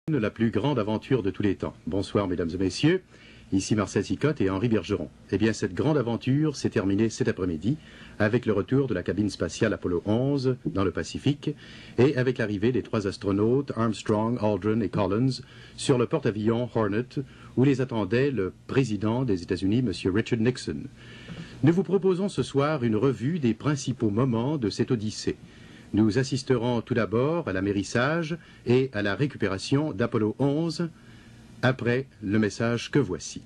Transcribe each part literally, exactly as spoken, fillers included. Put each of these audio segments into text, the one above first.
La plus grande aventure de tous les temps. Bonsoir mesdames et messieurs, ici Marcel Sicotte et Henri Bergeron. Eh bien cette grande aventure s'est terminée cet après-midi avec le retour de la cabine spatiale Apollo onze dans le Pacifique et avec l'arrivée des trois astronautes Armstrong, Aldrin et Collins sur le porte-avions Hornet où les attendait le président des États-Unis, M. Richard Nixon. Nous vous proposons ce soir une revue des principaux moments de cette odyssée. Nous assisterons tout d'abord à l'amérissage et à la récupération d'Apollo onze, après le message que voici.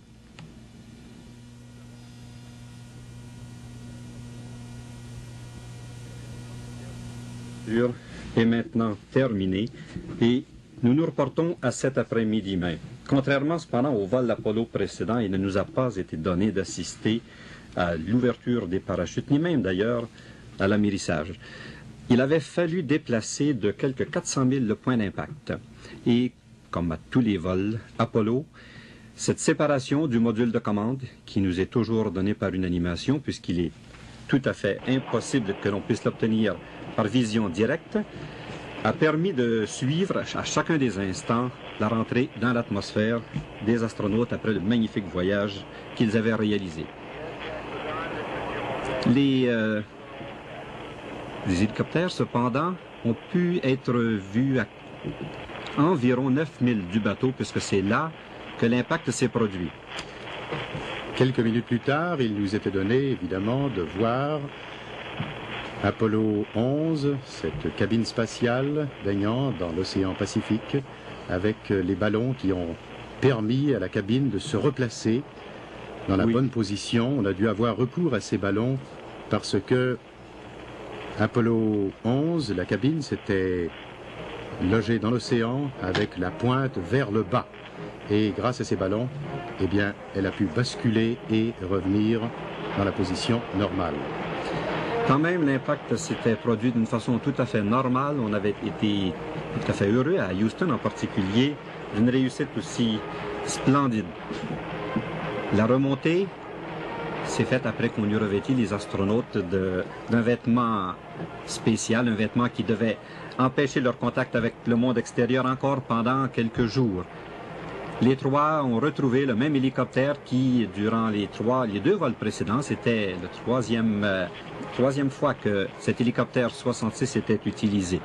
Est maintenant terminé et nous nous reportons à cet après-midi même. Contrairement cependant au vol Apollo précédent, il ne nous a pas été donné d'assister à l'ouverture des parachutes, ni même d'ailleurs à l'amérissage. Il avait fallu déplacer de quelques quatre cent mille le point d'impact. Et, comme à tous les vols Apollo, cette séparation du module de commande, qui nous est toujours donnée par une animation, puisqu'il est tout à fait impossible que l'on puisse l'obtenir par vision directe, a permis de suivre à chacun des instants la rentrée dans l'atmosphère des astronautes après le magnifique voyage qu'ils avaient réalisé. Les... Euh, Les hélicoptères, cependant, ont pu être vus à environ neuf milles du bateau, puisque c'est là que l'impact s'est produit. Quelques minutes plus tard, il nous était donné, évidemment, de voir Apollo onze, cette cabine spatiale baignant dans l'océan Pacifique, avec les ballons qui ont permis à la cabine de se replacer dans la oui. bonne position. On a dû avoir recours à ces ballons parce que Apollo onze, la cabine s'était logée dans l'océan avec la pointe vers le bas. Et grâce à ces ballons, eh bien, elle a pu basculer et revenir dans la position normale. Quand même, l'impact s'était produit d'une façon tout à fait normale. On avait été tout à fait heureux, à Houston en particulier, d'une réussite aussi splendide. La remontée s'est faite après qu'on eut revêti les astronautes d'un vêtement spécial, un vêtement qui devait empêcher leur contact avec le monde extérieur encore pendant quelques jours. Les trois ont retrouvé le même hélicoptère qui, durant les, trois, les deux vols précédents, c'était la troisième, euh, troisième fois que cet hélicoptère soixante-six était utilisé.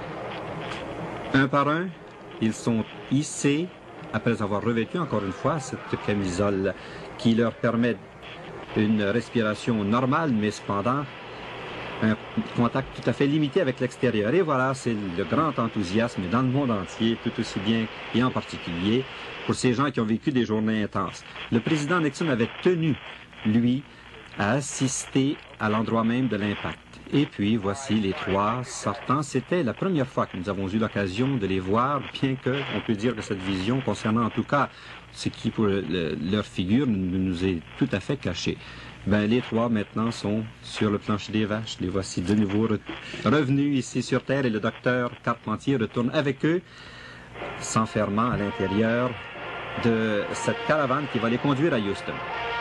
Un par un, ils sont hissés, après avoir revêtu encore une fois cette camisole qui leur permet une respiration normale, mais cependant un contact tout à fait limité avec l'extérieur. Et voilà, c'est le grand enthousiasme dans le monde entier, tout aussi bien et en particulier pour ces gens qui ont vécu des journées intenses. Le président Nixon avait tenu, lui, à assister à l'endroit même de l'impact. Et puis, voici les trois sortants. C'était la première fois que nous avons eu l'occasion de les voir, bien qu'on peut dire que cette vision, concernant en tout cas ce qui pour le, leur figure, nous est tout à fait cachée. Ben, les trois maintenant sont sur le plancher des vaches. Les voici de nouveau re revenus ici sur Terre et le docteur Carpentier retourne avec eux, s'enfermant à l'intérieur de cette caravane qui va les conduire à Houston.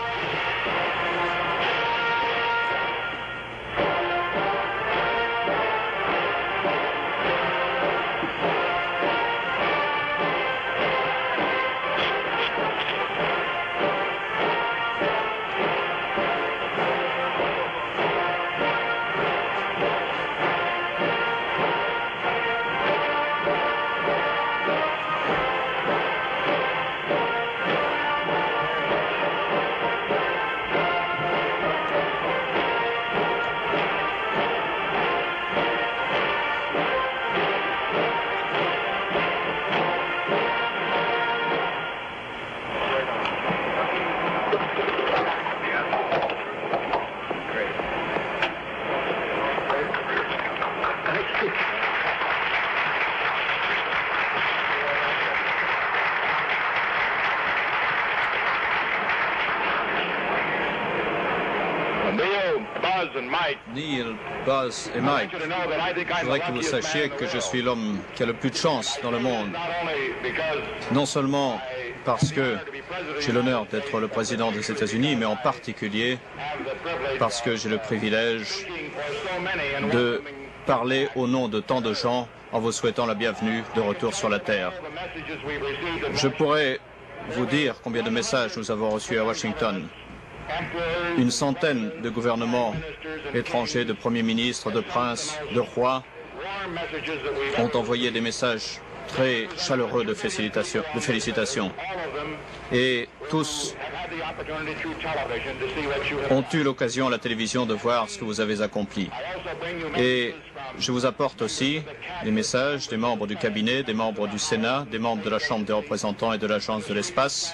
Neil, Buzz et Mike, je voudrais que vous sachiez que je suis l'homme qui a le plus de chance dans le monde. Non seulement parce que j'ai l'honneur d'être le président des États-Unis, mais en particulier parce que j'ai le privilège de parler au nom de tant de gens en vous souhaitant la bienvenue de retour sur la Terre. Je pourrais vous dire combien de messages nous avons reçus à Washington. Une centaine de gouvernements étrangers, de premiers ministres, de princes, de rois ont envoyé des messages très chaleureux de félicitations. De félicitations. Et tous ont eu l'occasion à la télévision de voir ce que vous avez accompli. Et je vous apporte aussi des messages des membres du cabinet, des membres du Sénat, des membres de la Chambre des représentants et de l'Agence de l'espace.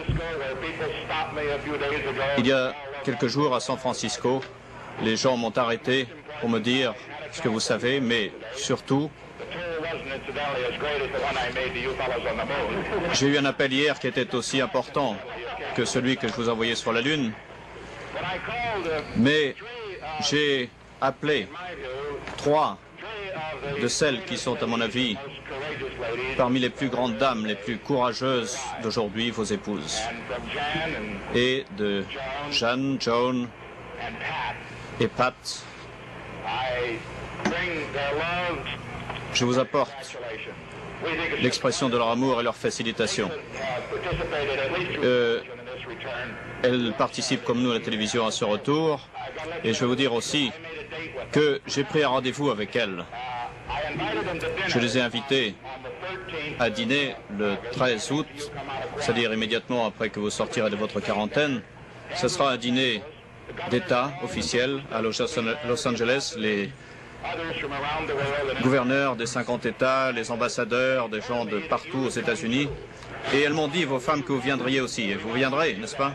Il y a quelques jours à San Francisco, les gens m'ont arrêté pour me dire ce que vous savez, mais surtout, j'ai eu un appel hier qui était aussi important que celui que je vous envoyais sur la Lune, mais j'ai appelé trois de celles qui sont, à mon avis, parmi les plus grandes dames, les plus courageuses d'aujourd'hui, vos épouses, et de Jeanne, Joan et Pat. Je vous apporte l'expression de leur amour et leur facilitation. Euh, elles participent comme nous à la télévision à ce retour, et je vais vous dire aussi que j'ai pris un rendez-vous avec elles. Je les ai invitées à dîner le treize août, c'est-à-dire immédiatement après que vous sortirez de votre quarantaine. Ce sera un dîner d'État officiel à Los Angeles. Les gouverneurs des cinquante États, les ambassadeurs, des gens de partout aux États-Unis. Et elles m'ont dit, vos femmes, que vous viendriez aussi. Et vous viendrez, n'est-ce pas?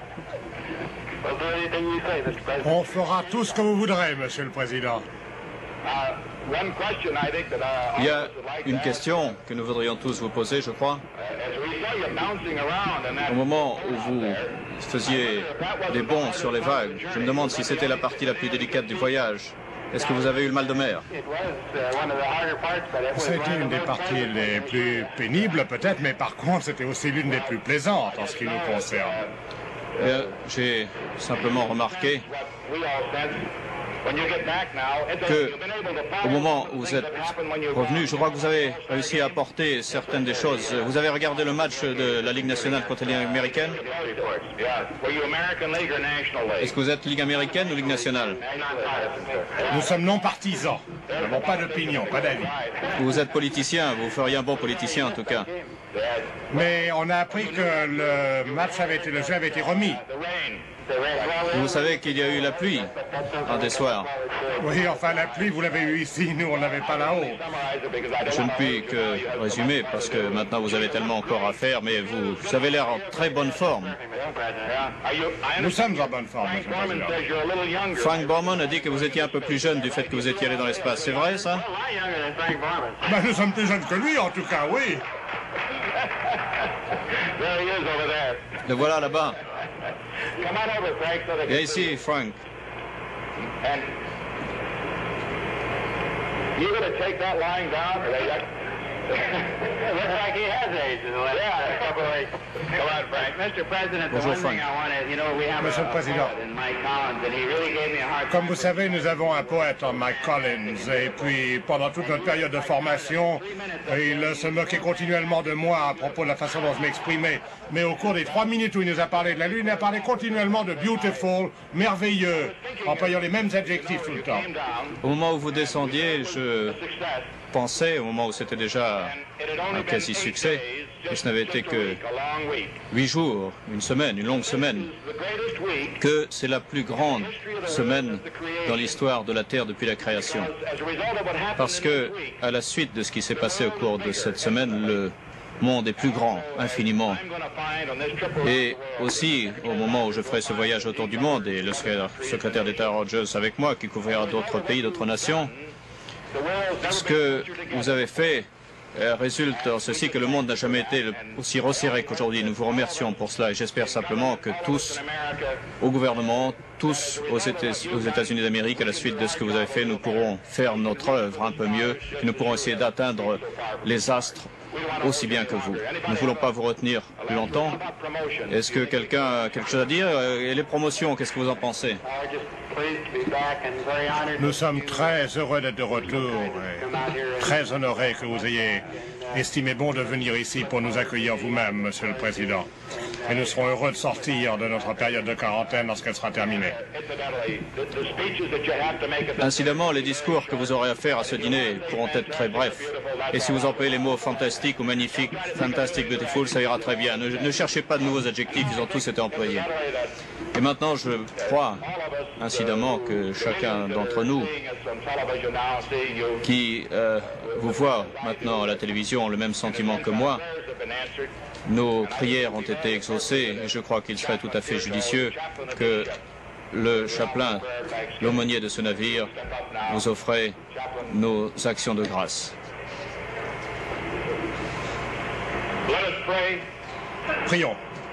On fera tout ce que vous voudrez, Monsieur le Président. Il y a une question que nous voudrions tous vous poser, je crois. Au moment où vous faisiez des bonds sur les vagues, je me demande si c'était la partie la plus délicate du voyage. Est-ce que vous avez eu le mal de mer? C'était une des parties les plus pénibles, peut-être, mais par contre, c'était aussi l'une des plus plaisantes en ce qui nous concerne. Euh, J'ai simplement remarqué que, au moment où vous êtes revenu, je crois que vous avez réussi à apporter certaines des choses. Vous avez regardé le match de la Ligue nationale contre la Ligue américaine? Est-ce que vous êtes Ligue américaine ou Ligue nationale? Nous sommes non partisans. Nous n'avons pas d'opinion, pas d'avis. Vous êtes politicien, vous feriez un bon politicien en tout cas. Mais on a appris que le match avait été, le jeu avait été remis. Vous savez qu'il y a eu la pluie un des soirs. Oui, enfin la pluie, vous l'avez eu ici, nous on l'avait pas là-haut. Je ne puis que résumer parce que maintenant vous avez tellement encore à faire, mais vous, vous avez l'air en très bonne forme. Nous sommes en bonne forme, Monsieur le Président. Frank Borman a dit que vous étiez un peu plus jeune du fait que vous étiez allé dans l'espace. C'est vrai ça? Ben, nous sommes plus jeunes que lui, en tout cas, oui. Le voilà là-bas. Viens ici, Frank. Bonjour, Frank. Monsieur le Président, comme vous savez, nous avons un poète en Mike Collins, et puis pendant toute notre période de formation, il se moquait continuellement de moi à propos de la façon dont je m'exprimais. Mais au cours des trois minutes où il nous a parlé de la Lune, il a parlé continuellement de beautiful, merveilleux, employant les mêmes adjectifs tout le temps. Au moment où vous descendiez, je pensais, au moment où c'était déjà un quasi-succès, et ce n'avait été que huit jours, une semaine, une longue semaine, que c'est la plus grande semaine dans l'histoire de la Terre depuis la création. Parce que, à la suite de ce qui s'est passé au cours de cette semaine, le monde est plus grand, infiniment. Et aussi, au moment où je ferai ce voyage autour du monde, et le secrétaire d'État Rogers avec moi, qui couvrira d'autres pays, d'autres nations, ce que vous avez fait euh, résulte en ceci que le monde n'a jamais été aussi resserré qu'aujourd'hui. Nous vous remercions pour cela et j'espère simplement que tous, au gouvernement, tous aux États-Unis d'Amérique, à la suite de ce que vous avez fait, nous pourrons faire notre œuvre un peu mieux, et nous pourrons essayer d'atteindre les astres aussi bien que vous. Nous ne voulons pas vous retenir plus longtemps. Est-ce que quelqu'un a quelque chose à dire? Et les promotions, qu'est-ce que vous en pensez? Nous sommes très heureux d'être de retour et très honorés que vous ayez estimé bon de venir ici pour nous accueillir vous-même, Monsieur le Président. Et nous serons heureux de sortir de notre période de quarantaine lorsqu'elle sera terminée. Incidemment, les discours que vous aurez à faire à ce dîner pourront être très brefs. Et si vous employez les mots fantastique ou magnifique, fantastic, beautiful, ça ira très bien. Ne, ne cherchez pas de nouveaux adjectifs, ils ont tous été employés. Et maintenant, je crois, incidemment, que chacun d'entre nous qui euh, vous voit maintenant à la télévision a le même sentiment que moi. Nos prières ont été exaucées et je crois qu'il serait tout à fait judicieux que le chapelain, l'aumônier de ce navire, vous offrait nos actions de grâce. Prions.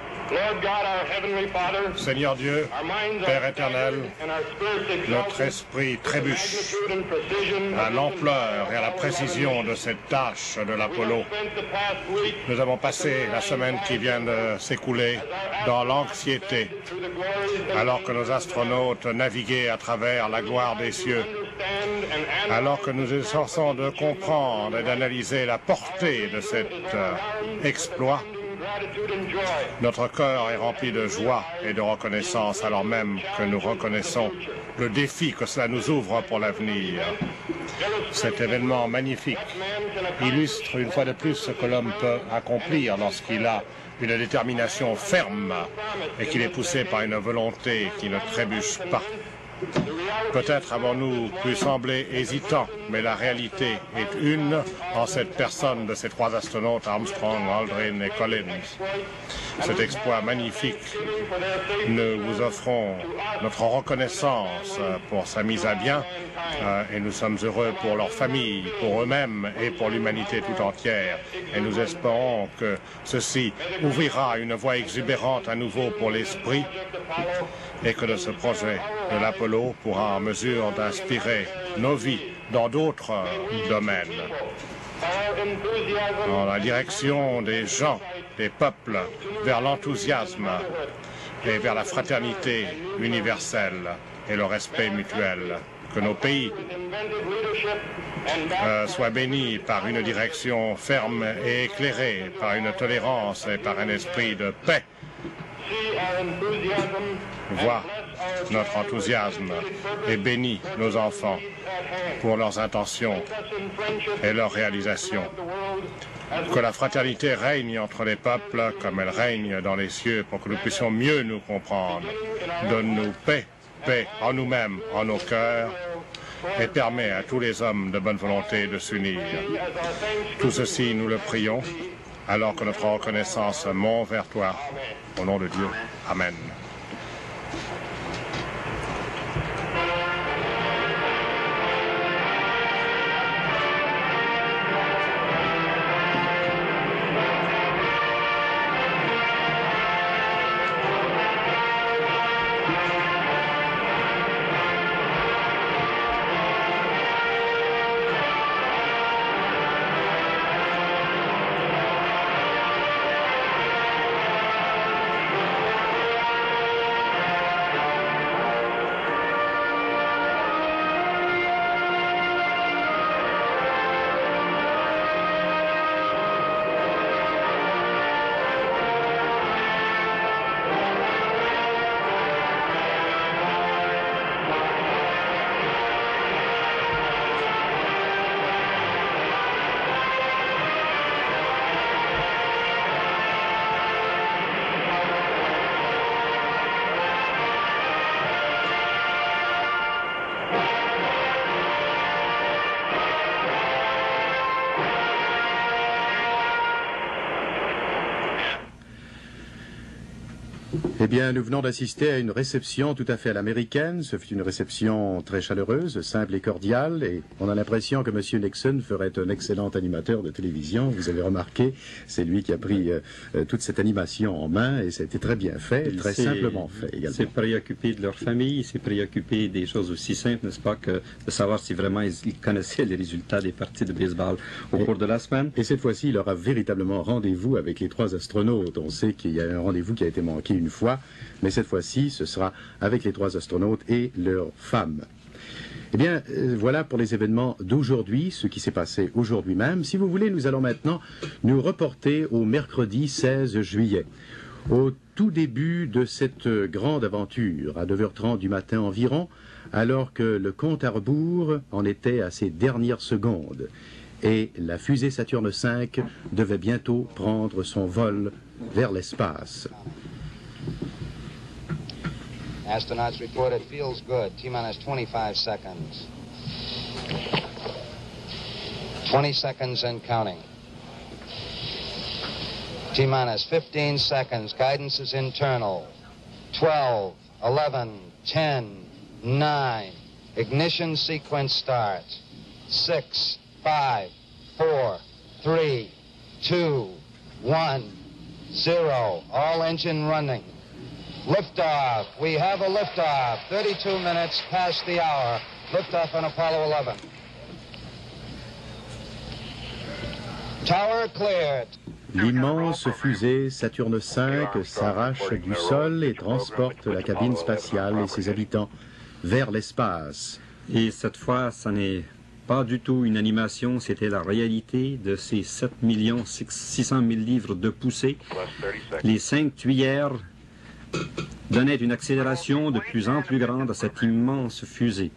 Seigneur Dieu, Père éternel, notre esprit trébuche à l'ampleur et à la précision de cette tâche de l'Apollo. Nous avons passé la semaine qui vient de s'écouler dans l'anxiété, alors que nos astronautes naviguaient à travers la gloire des cieux, alors que nous essayons de comprendre et d'analyser la portée de cet euh, exploit. Notre cœur est rempli de joie et de reconnaissance alors même que nous reconnaissons le défi que cela nous ouvre pour l'avenir. Cet événement magnifique illustre une fois de plus ce que l'homme peut accomplir lorsqu'il a une détermination ferme et qu'il est poussé par une volonté qui ne trébuche pas. Peut-être avons-nous pu sembler hésitants, mais la réalité est une en cette personne de ces trois astronautes, Armstrong, Aldrin et Collins. Cet exploit magnifique, nous vous offrons notre reconnaissance pour sa mise à bien et nous sommes heureux pour leurs familles, pour eux-mêmes et pour l'humanité tout entière. Et nous espérons que ceci ouvrira une voie exubérante à nouveau pour l'esprit et que de ce projet de l'Apollo pourra en mesure d'inspirer nos vies dans d'autres domaines. Dans la direction des gens, des peuples, vers l'enthousiasme et vers la fraternité universelle et le respect mutuel. Que nos pays euh, soient bénis par une direction ferme et éclairée, par une tolérance et par un esprit de paix. Vois notre enthousiasme et bénis nos enfants pour leurs intentions et leurs réalisations. Que la fraternité règne entre les peuples comme elle règne dans les cieux pour que nous puissions mieux nous comprendre. Donne-nous paix, paix en nous-mêmes, en nos cœurs, et permet à tous les hommes de bonne volonté de s'unir. Tout ceci, nous le prions, alors que notre reconnaissance monte vers toi. Au nom de Dieu. Amen. Eh bien, nous venons d'assister à une réception tout à fait à l'américaine. Ce fut une réception très chaleureuse, simple et cordiale. Et on a l'impression que M. Nixon ferait un excellent animateur de télévision. Vous avez remarqué, c'est lui qui a pris euh, toute cette animation en main. Et c'était très bien fait, il très simplement fait également. Il s'est préoccupé de leur famille, il s'est préoccupé des choses aussi simples, n'est-ce pas, que de savoir si vraiment ils, ils connaissaient les résultats des parties de baseball au et, cours de la semaine. Et cette fois-ci, il aura véritablement rendez-vous avec les trois astronautes. On sait qu'il y a un rendez-vous qui a été manqué une fois. Mais cette fois-ci, ce sera avec les trois astronautes et leurs femmes. Eh bien, euh, voilà pour les événements d'aujourd'hui, ce qui s'est passé aujourd'hui même. Si vous voulez, nous allons maintenant nous reporter au mercredi seize juillet. Au tout début de cette grande aventure, à neuf heures trente du matin environ, alors que le compte à rebours en était à ses dernières secondes. Et la fusée Saturne cinq devait bientôt prendre son vol vers l'espace. Astronauts report it feels good. T-minus twenty-five seconds. twenty seconds and counting. T-minus fifteen seconds. Guidance is internal. twelve, eleven, ten, nine. Ignition sequence starts. six, five, four, three, two, one, zero. All engine running. Liftoff. We have a liftoff. thirty-two minutes past the hour. Liftoff on Apollo eleven. Tower cleared. L'immense fusée Saturne cinq s'arrache du sol et transporte la cabine spatiale et ses habitants vers l'espace. Et cette fois, ça n'est pas du tout une animation, c'était la réalité de ces sept millions six cent mille livres de poussée. Les cinq tuyères donnait une accélération de plus en plus grande à cette immense fusée.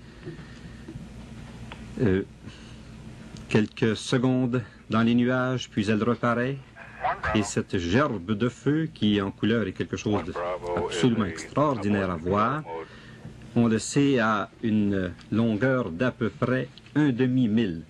Euh, quelques secondes dans les nuages, puis elle reparaît, et cette gerbe de feu, qui en couleur est quelque chose d'absolument extraordinaire à voir, on le sait à une longueur d'à peu près un demi-mille.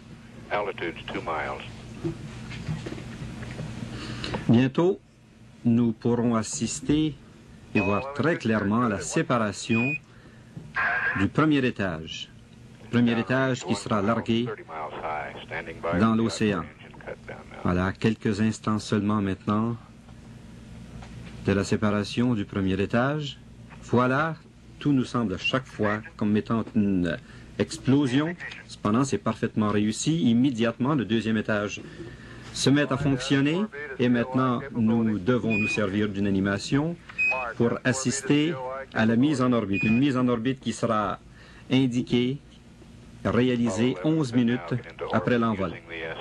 Bientôt, nous pourrons assister et voir très clairement la séparation du premier étage. Premier étage qui sera largué dans l'océan. Voilà, quelques instants seulement maintenant de la séparation du premier étage. Voilà, tout nous semble à chaque fois comme étant une explosion. Cependant, c'est parfaitement réussi. Immédiatement, le deuxième étage se met à fonctionner et maintenant, nous devons nous servir d'une animation pour assister à la mise en orbite. Une mise en orbite qui sera indiquée, réalisée onze minutes après l'envol.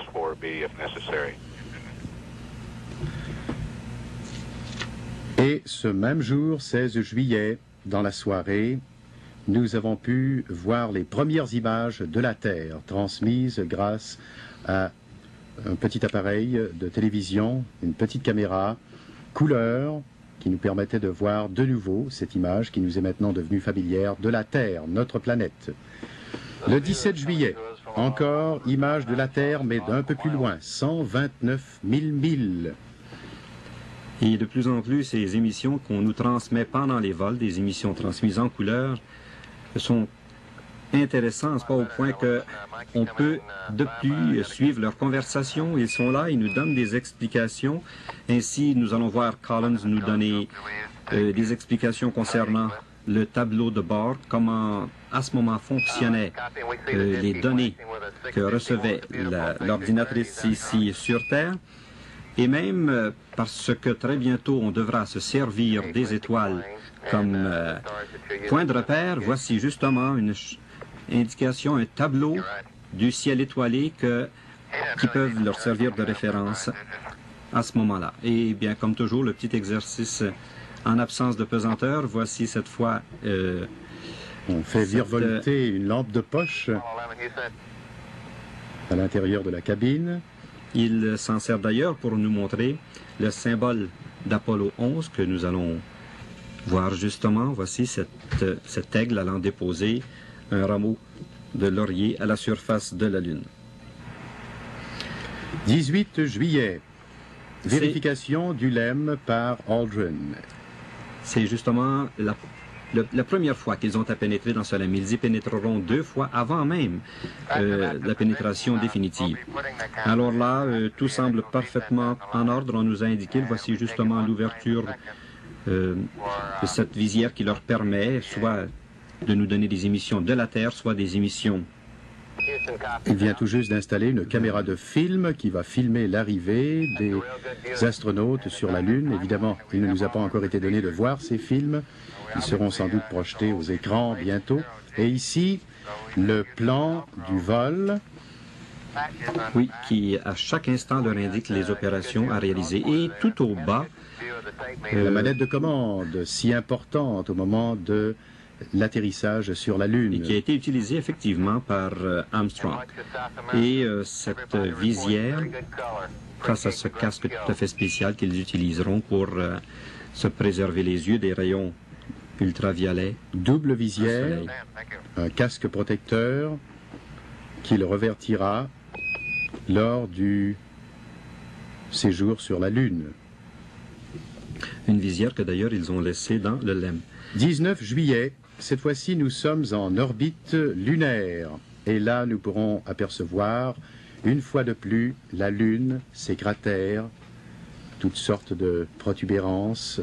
Et ce même jour, seize juillet, dans la soirée, nous avons pu voir les premières images de la Terre transmises grâce à un petit appareil de télévision, une petite caméra couleur, qui nous permettait de voir de nouveau cette image qui nous est maintenant devenue familière de la Terre, notre planète. Le dix-sept juillet, encore image de la Terre, mais d'un peu plus loin, cent vingt-neuf mille milles. Et de plus en plus, ces émissions qu'on nous transmet pendant les vols, des émissions transmises en couleur, sont intéressantes, pas au point qu'on peut de plus suivre leur conversation. Ils sont là, ils nous donnent des explications. Ainsi, nous allons voir Collins nous donner euh, des explications concernant le tableau de bord, comment à ce moment fonctionnaient euh, les données que recevait l'ordinatrice ici sur Terre. Et même euh, parce que très bientôt on devra se servir des étoiles comme euh, point de repère, voici justement une indication, un tableau du ciel étoilé que, qui peuvent leur servir de référence à ce moment-là. Et bien, comme toujours, le petit exercice en absence de pesanteur, voici cette fois... Euh, on fait virevolter une lampe de poche à l'intérieur de la cabine. Il s'en sert d'ailleurs pour nous montrer le symbole d'Apollo onze que nous allons voir justement. Voici cette, cet aigle allant déposer un rameau de laurier à la surface de la Lune. dix-huit juillet. Vérification du lemme par Aldrin. c'est justement la, le, la première fois qu'ils ont à pénétrer dans ce lemme. Ils y pénétreront deux fois avant même euh, la pénétration définitive. Alors là, euh, tout semble parfaitement en ordre. On nous a indiqué, voici justement l'ouverture euh, de cette visière qui leur permet soit de nous donner des émissions de la Terre, soit des émissions. Il vient tout juste d'installer une caméra de film qui va filmer l'arrivée des astronautes sur la Lune. Évidemment, il ne nous a pas encore été donné de voir ces films. Ils seront sans doute projetés aux écrans bientôt. Et ici, le plan du vol. Oui, qui à chaque instant leur indique les opérations à réaliser. Et tout au bas, euh, la manette de commande, si importante au moment de l'atterrissage sur la Lune. Et qui a été utilisée effectivement par euh, Armstrong. Et euh, cette euh, visière, grâce à ce casque tout à fait spécial qu'ils utiliseront pour euh, se préserver les yeux des rayons ultraviolets. Double visière, un casque protecteur qu'il revertira lors du séjour sur la Lune. Une visière que d'ailleurs ils ont laissée dans le lemme. dix-neuf juillet. Cette fois-ci, nous sommes en orbite lunaire. Et là, nous pourrons apercevoir, une fois de plus, la Lune, ses cratères, toutes sortes de protubérances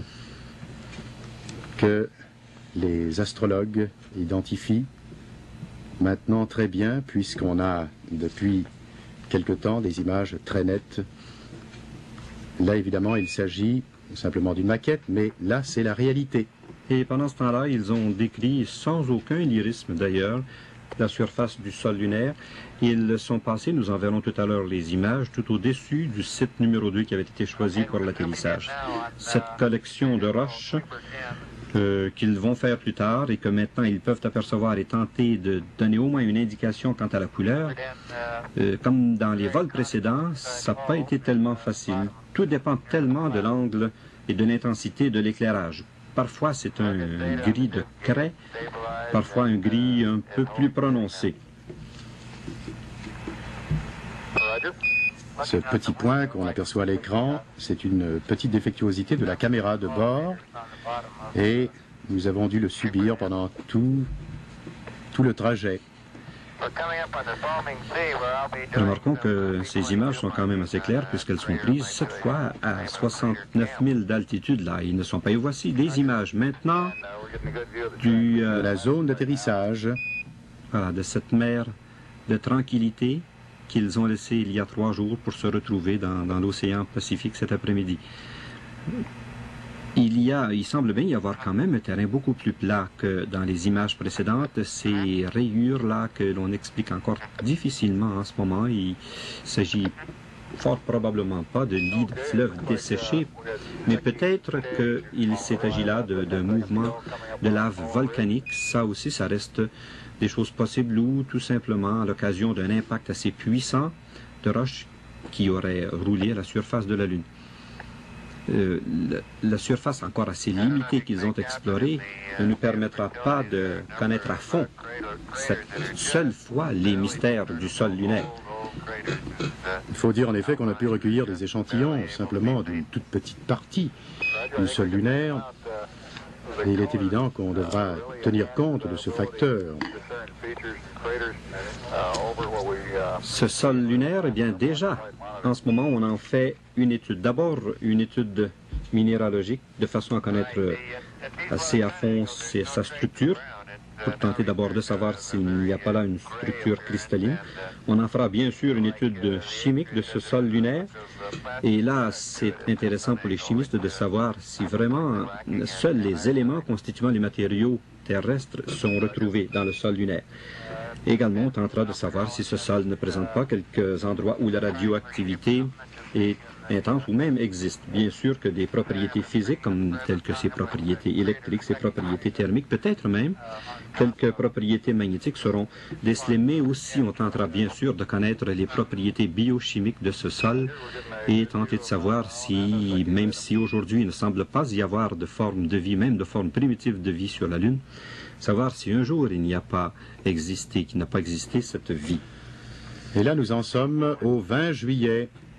que les astrologues identifient maintenant très bien, puisqu'on a, depuis quelque temps, des images très nettes. Là, évidemment, il s'agit simplement d'une maquette, mais là, c'est la réalité. Et pendant ce temps-là, ils ont décrit, sans aucun lyrisme d'ailleurs, la surface du sol lunaire. Ils sont passés, nous en verrons tout à l'heure les images, tout au-dessus du site numéro deux qui avait été choisi pour l'atterrissage. Cette collection de roches euh, qu'ils vont faire plus tard et que maintenant ils peuvent apercevoir et tenter de donner au moins une indication quant à la couleur, euh, comme dans les vols précédents, ça n'a pas été tellement facile. Tout dépend tellement de l'angle et de l'intensité de l'éclairage. Parfois, c'est un, un gris de craie, parfois un gris un peu plus prononcé. Ce petit point qu'on aperçoit à l'écran, c'est une petite défectuosité de la caméra de bord et nous avons dû le subir pendant tout, tout le trajet. Remarquons que ces images sont quand même assez claires puisqu'elles sont prises cette fois à soixante-neuf mille d'altitude. Là, ils ne sont pas. Et voici des images maintenant du, euh, de la zone d'atterrissage. Voilà, de cette mer de tranquillité qu'ils ont laissée il y a trois jours pour se retrouver dans, dans l'océan Pacifique cet après-midi. Il y a, il semble bien y avoir quand même un terrain beaucoup plus plat que dans les images précédentes. Ces rayures-là que l'on explique encore difficilement en ce moment, il s'agit fort probablement pas de lits de fleuves desséchés, mais peut-être qu'il s'est agi là d'un mouvement de lave volcanique. Ça aussi, ça reste des choses possibles ou tout simplement à l'occasion d'un impact assez puissant de roches qui aurait roulé à la surface de la Lune. Euh, la, la surface encore assez limitée qu'ils ont explorée ne nous permettra pas de connaître à fond cette seule fois les mystères du sol lunaire. Il faut dire en effet qu'on a pu recueillir des échantillons simplement d'une toute petite partie du sol lunaire et il est évident qu'on devra tenir compte de ce facteur. Ce sol lunaire, eh bien déjà, en ce moment, on en fait une étude. D'abord, une étude minéralogique, de façon à connaître assez à fond sa structure, pour tenter d'abord de savoir s'il n'y a pas là une structure cristalline. On en fera bien sûr une étude chimique de ce sol lunaire. Et là, c'est intéressant pour les chimistes de savoir si vraiment seuls les éléments constituant les matériaux terrestres sont retrouvés dans le sol lunaire. Également, on tentera de savoir si ce sol ne présente pas quelques endroits où la radioactivité est intense ou même existe. Bien sûr que des propriétés physiques, comme telles que ses propriétés électriques, ses propriétés thermiques, peut-être même quelques propriétés magnétiques seront décelées, mais aussi on tentera bien sûr de connaître les propriétés biochimiques de ce sol et tenter de savoir si, même si aujourd'hui il ne semble pas y avoir de forme de vie, même de forme primitive de vie sur la Lune, savoir si un jour il n'y a pas existé, qu'il n'a pas existé cette vie. Et là, nous en sommes au vingt juillet.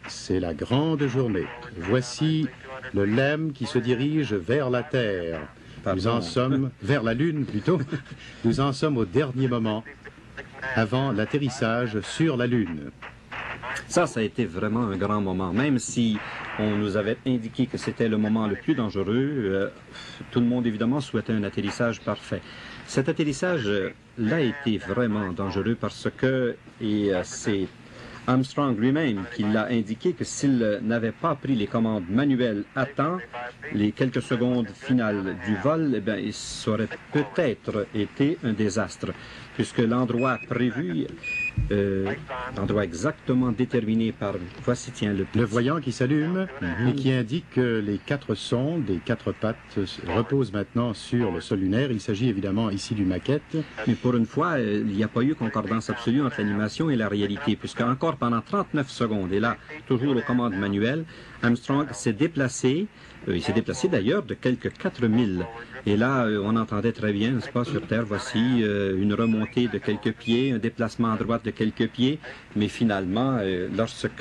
c'est la grande journée. Voici le LEM qui se dirige vers la Terre. Nous en sommes, vers la Lune plutôt, nous en sommes au dernier moment avant l'atterrissage sur la Lune. Ça, ça a été vraiment un grand moment. Même si on nous avait indiqué que c'était le moment le plus dangereux, euh, tout le monde, évidemment, souhaitait un atterrissage parfait. Cet atterrissage-là a été vraiment dangereux parce que, et euh, c'est Armstrong lui-même qui l'a indiqué, que s'il n'avait pas pris les commandes manuelles à temps, les quelques secondes finales du vol, eh bien, ça aurait peut-être été un désastre, puisque l'endroit prévu, euh, l'endroit exactement déterminé par, voici, tiens, le, le voyant qui s'allume mm-hmm. et qui indique que les quatre sondes, les quatre pattes reposent maintenant sur le sol lunaire. Il s'agit évidemment ici d'une maquette. Mais pour une fois, euh, il n'y a pas eu concordance absolue entre l'animation et la réalité, puisque encore pendant trente-neuf secondes, et là, toujours aux commandes manuelles, Armstrong s'est déplacé, euh, il s'est déplacé d'ailleurs de quelques quatre milles. Et là, euh, on entendait très bien, n'est-ce pas, sur Terre, voici euh, une remontée de quelques pieds, un déplacement à droite de quelques pieds, mais finalement, euh, lorsque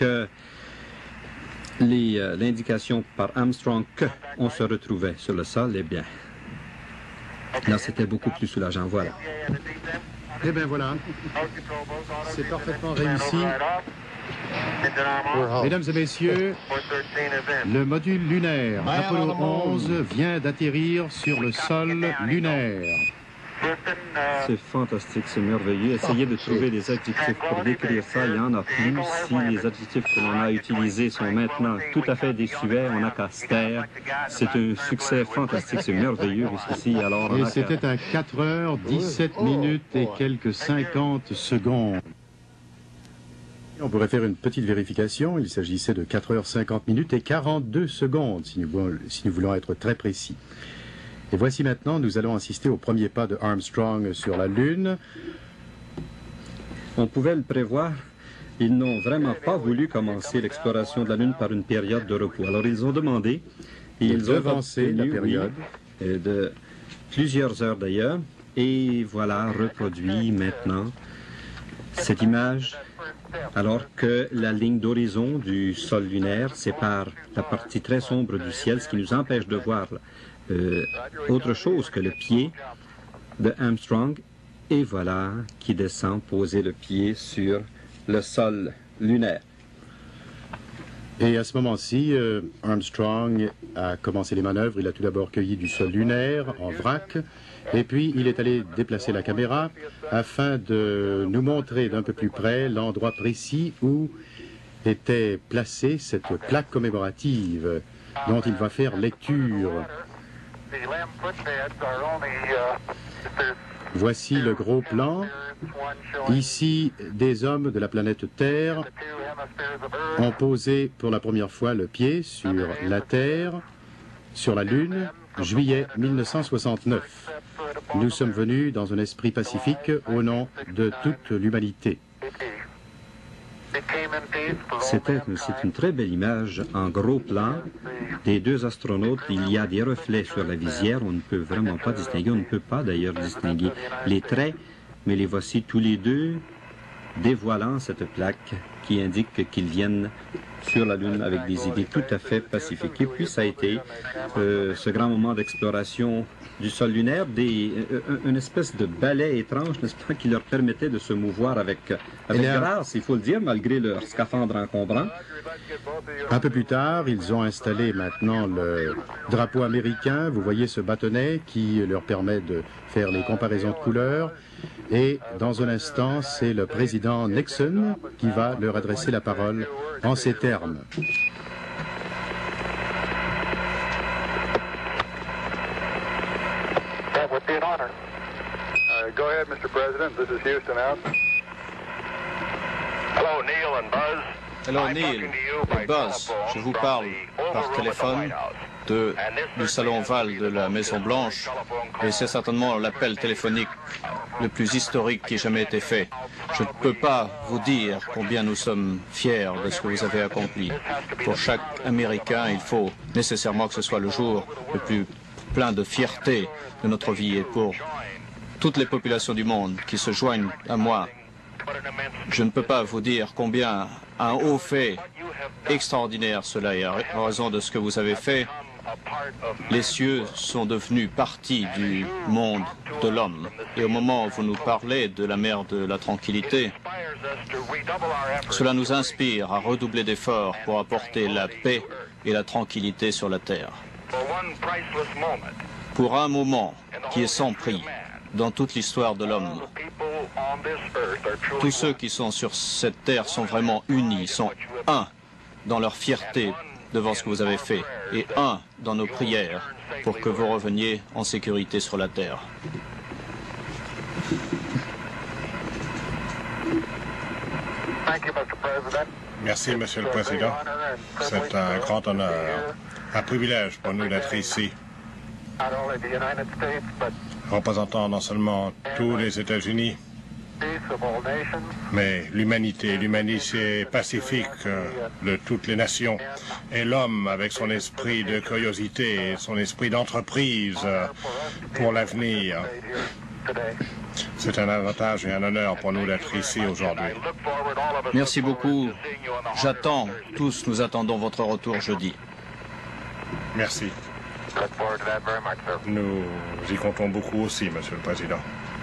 l'indication euh, par Armstrong qu'on se retrouvait sur le sol, eh bien, là, c'était beaucoup plus soulageant, voilà. Eh bien voilà, c'est parfaitement réussi. Mesdames et messieurs, le module lunaire Apollo onze vient d'atterrir sur le sol lunaire. C'est fantastique, c'est merveilleux. Essayez de trouver des adjectifs pour décrire ça, il y en a plus. Si les adjectifs que l'on a utilisés sont maintenant tout à fait désuets, on n'a qu'à se taire. C'est un succès fantastique, c'est merveilleux jusqu'ici. Alors, et c'était à quatre heures dix-sept minutes et quelques cinquante secondes. On pourrait faire une petite vérification. Il s'agissait de quatre heures cinquante minutes et quarante-deux secondes, si nous, voulons, si nous voulons être très précis. Et voici maintenant, nous allons assister au premier pas de Armstrong sur la Lune. On pouvait le prévoir. Ils n'ont vraiment pas voulu commencer l'exploration de la Lune par une période de repos. Alors, ils ont demandé, et ils ont devancé la période, oui, de plusieurs heures d'ailleurs, et voilà, reproduit maintenant cette image, alors que la ligne d'horizon du sol lunaire sépare la partie très sombre du ciel, ce qui nous empêche de voir Euh, autre chose que le pied de Armstrong, et voilà qui descend poser le pied sur le sol lunaire. Et à ce moment-ci, euh, Armstrong a commencé les manœuvres. Il a tout d'abord cueilli du sol lunaire en vrac, et puis il est allé déplacer la caméra afin de nous montrer d'un peu plus près l'endroit précis où était placée cette plaque commémorative dont il va faire lecture. Voici le gros plan. Ici, des hommes de la planète Terre ont posé pour la première fois le pied sur la Terre, sur la Lune, juillet mille neuf cent soixante-neuf. Nous sommes venus dans un esprit pacifique au nom de toute l'humanité. C'était, c'est une très belle image en gros plan des deux astronautes. Il y a des reflets sur la visière, on ne peut vraiment pas distinguer, on ne peut pas d'ailleurs distinguer les traits, mais les voici tous les deux dévoilant cette plaque qui indique qu'ils viennent sur la Lune avec des idées tout à fait pacifiques. Et puis ça a été euh, ce grand moment d'exploration du sol lunaire, des, euh, une espèce de balai étrange, n'est-ce pas, qui leur permettait de se mouvoir avec, avec grâce, il faut le dire, malgré leur scaphandre encombrant. Un peu plus tard, ils ont installé maintenant le drapeau américain. Vous voyez ce bâtonnet qui leur permet de faire les comparaisons de couleurs. Et dans un instant, c'est le président Nixon qui va leur adresser la parole en ces termes. That would be an honor. Uh, go ahead, Mister President. This is Houston out. Hello, Neil and Buzz. Hello Neil et Buzz, je vous parle par téléphone de, du salon Oval de la Maison-Blanche et c'est certainement l'appel téléphonique le plus historique qui ait jamais été fait. Je ne peux pas vous dire combien nous sommes fiers de ce que vous avez accompli. Pour chaque Américain, il faut nécessairement que ce soit le jour le plus plein de fierté de notre vie et pour toutes les populations du monde qui se joignent à moi. Je ne peux pas vous dire combien un haut fait extraordinaire cela et en raison de ce que vous avez fait, les cieux sont devenus partie du monde de l'homme. Et au moment où vous nous parlez de la mer de la tranquillité, cela nous inspire à redoubler d'efforts pour apporter la paix et la tranquillité sur la terre. Pour un moment qui est sans prix dans toute l'histoire de l'homme, tous ceux qui sont sur cette terre sont vraiment unis, sont un dans leur fierté devant ce que vous avez fait et un dans nos prières pour que vous reveniez en sécurité sur la terre. Merci, Monsieur le Président. C'est un grand honneur, un privilège pour nous d'être ici, représentant non seulement tous les États-Unis, mais l'humanité, l'humanité pacifique de toutes les nations, et l'homme avec son esprit de curiosité, son esprit d'entreprise pour l'avenir. C'est un avantage et un honneur pour nous d'être ici aujourd'hui. Merci beaucoup. J'attends, tous nous attendons votre retour jeudi. Merci. Nous y comptons beaucoup aussi, Monsieur le Président.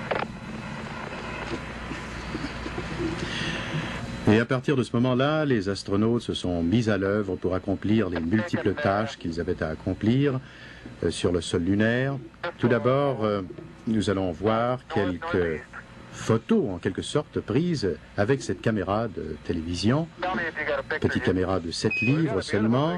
Et à partir de ce moment-là, les astronautes se sont mis à l'œuvre pour accomplir les multiples tâches qu'ils avaient à accomplir euh, sur le sol lunaire. Tout d'abord, euh, nous allons voir quelques photos, en quelque sorte, prises avec cette caméra de télévision, petite caméra de sept livres seulement.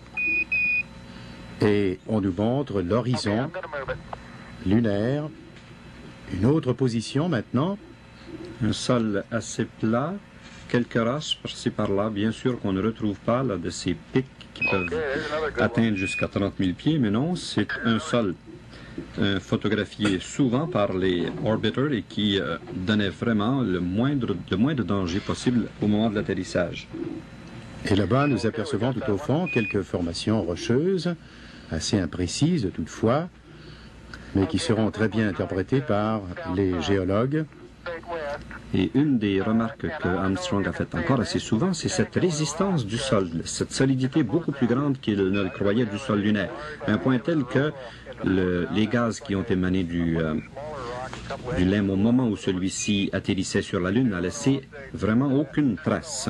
Et on nous montre l'horizon lunaire. Une autre position maintenant. Un sol assez plat. Quelques roches par-ci par-là, bien sûr qu'on ne retrouve pas là, de ces pics qui peuvent atteindre jusqu'à trente mille pieds, mais non, c'est un sol euh, photographié souvent par les orbiters et qui euh, donnait vraiment le moindre, le moins de danger possible au moment de l'atterrissage. Et là-bas, nous apercevons tout au fond quelques formations rocheuses, assez imprécises toutefois, mais qui seront très bien interprétées par les géologues. Et une des remarques que Armstrong a faites encore assez souvent, c'est cette résistance du sol, cette solidité beaucoup plus grande qu'il ne le croyait du sol lunaire, à un point tel que le, les gaz qui ont émané du, euh, du L E M au moment où celui-ci atterrissait sur la Lune n'a laissé vraiment aucune trace.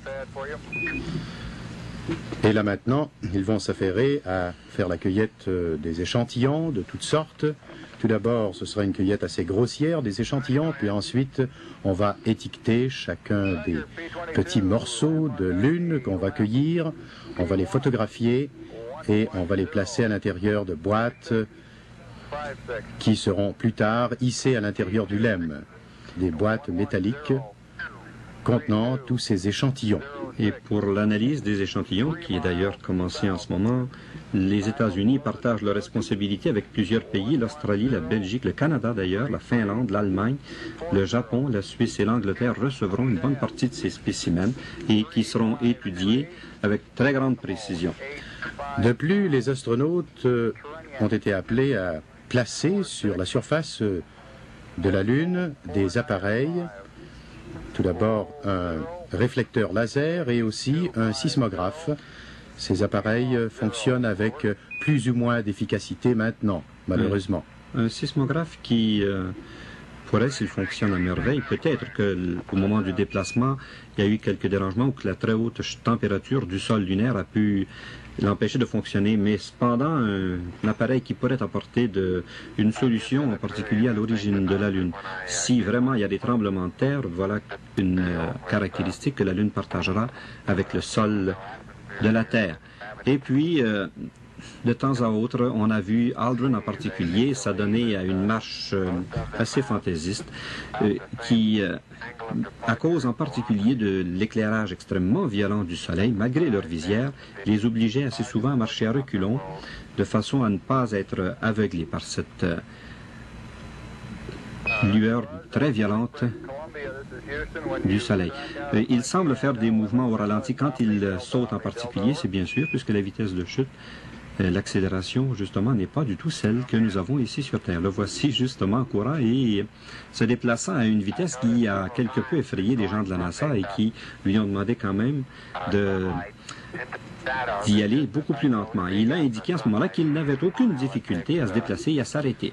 Et là maintenant, ils vont s'affairer à faire la cueillette des échantillons de toutes sortes. Tout d'abord, ce sera une cueillette assez grossière des échantillons, puis ensuite, on va étiqueter chacun des petits morceaux de lune qu'on va cueillir, on va les photographier et on va les placer à l'intérieur de boîtes qui seront plus tard hissées à l'intérieur du L E M, des boîtes métalliques contenant tous ces échantillons. Et pour l'analyse des échantillons, qui est d'ailleurs commencée en ce moment, les États-Unis partagent leurs responsabilités avec plusieurs pays, l'Australie, la Belgique, le Canada d'ailleurs, la Finlande, l'Allemagne, le Japon, la Suisse et l'Angleterre recevront une bonne partie de ces spécimens et qui seront étudiés avec très grande précision. De plus, les astronautes ont été appelés à placer sur la surface de la Lune des appareils, tout d'abord un réflecteur laser et aussi un sismographe. Ces appareils fonctionnent avec plus ou moins d'efficacité maintenant, malheureusement. Un sismographe qui euh, pourrait, s'il fonctionne à merveille, peut-être qu'au moment du déplacement, il y a eu quelques dérangements ou que la très haute température du sol lunaire a pu l'empêcher de fonctionner, mais cependant, un, un appareil qui pourrait apporter de, une solution, en particulier à l'origine de la Lune. Si vraiment il y a des tremblements de terre, voilà une euh, caractéristique que la Lune partagera avec le sol de la Terre. Et puis, euh, de temps à autre, on a vu Aldrin en particulier s'adonner à une marche euh, assez fantaisiste euh, qui, euh, à cause en particulier de l'éclairage extrêmement violent du Soleil, malgré leur visière, les obligeait assez souvent à marcher à reculons de façon à ne pas être aveuglés par cette euh, lueur très violente du Soleil. Euh, il semble faire des mouvements au ralenti quand il saute en particulier, c'est bien sûr, puisque la vitesse de chute l'accélération, justement, n'est pas du tout celle que nous avons ici sur Terre. Le voici, justement, courant et se déplaçant à une vitesse qui a quelque peu effrayé les gens de la NASA et qui lui ont demandé quand même de d'y aller beaucoup plus lentement. Et il a indiqué à ce moment-là qu'il n'avait aucune difficulté à se déplacer et à s'arrêter.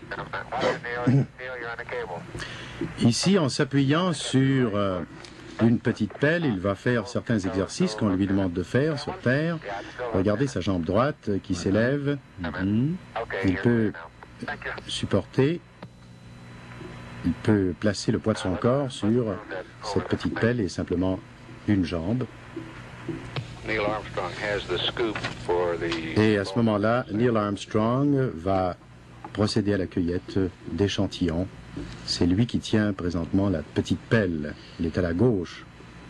Ici, en s'appuyant sur euh, une petite pelle, il va faire certains exercices qu'on lui demande de faire sur Terre. Regardez sa jambe droite qui s'élève. Mm-hmm. Il peut supporter, il peut placer le poids de son corps sur cette petite pelle et simplement une jambe. Et à ce moment-là, Neil Armstrong va procéder à la cueillette d'échantillons. C'est lui qui tient présentement la petite pelle. Il est à la gauche.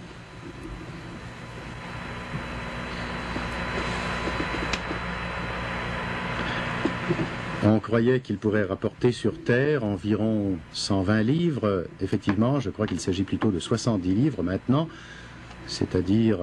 On croyait qu'il pourrait rapporter sur Terre environ cent vingt livres. Effectivement, je crois qu'il s'agit plutôt de soixante-dix livres maintenant, c'est-à-dire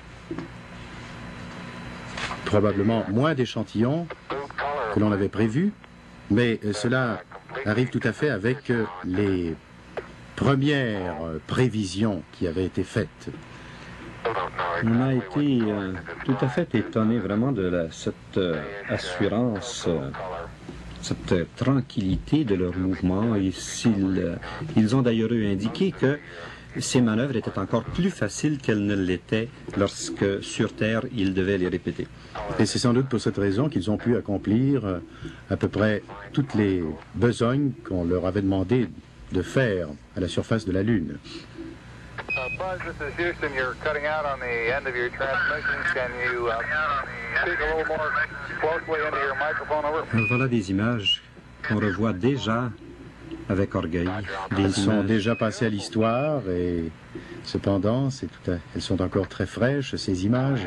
probablement moins d'échantillons que l'on avait prévu, mais cela arrive tout à fait avec les premières prévisions qui avaient été faites. On a été euh, tout à fait étonné vraiment de la, cette euh, assurance, euh, cette euh, tranquillité de leur mouvement. Et euh, ils ont d'ailleurs indiqué que ces manœuvres étaient encore plus faciles qu'elles ne l'étaient lorsque, sur Terre, ils devaient les répéter. Et c'est sans doute pour cette raison qu'ils ont pu accomplir euh, à peu près toutes les besognes qu'on leur avait demandé de faire à la surface de la Lune. Uh, Buzz, this is Houston. You're cutting out on the end of your transmission. Can you uh, speak a little more closely into your microphone? Over. Alors voilà des images qu'on revoit déjà avec orgueil. Des Elles sont images... déjà passées à l'histoire et cependant, c'est tout à... elles sont encore très fraîches, ces images.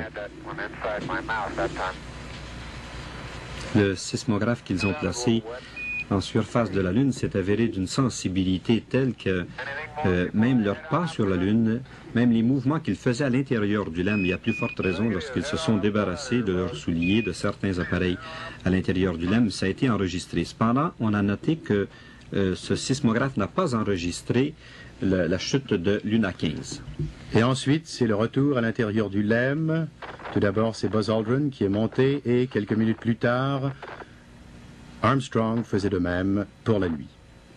Le sismographe qu'ils ont placé en surface de la Lune s'est avéré d'une sensibilité telle que euh, même leur pas sur la Lune, même les mouvements qu'ils faisaient à l'intérieur du L E M, il y a plus forte raison lorsqu'ils se sont débarrassés de leurs souliers, de certains appareils à l'intérieur du L E M, ça a été enregistré. Cependant, on a noté que euh, ce sismographe n'a pas enregistré la, la chute de Luna quinze. Et ensuite, c'est le retour à l'intérieur du L E M. Tout d'abord, c'est Buzz Aldrin qui est monté et quelques minutes plus tard, Armstrong faisait de même pour la nuit.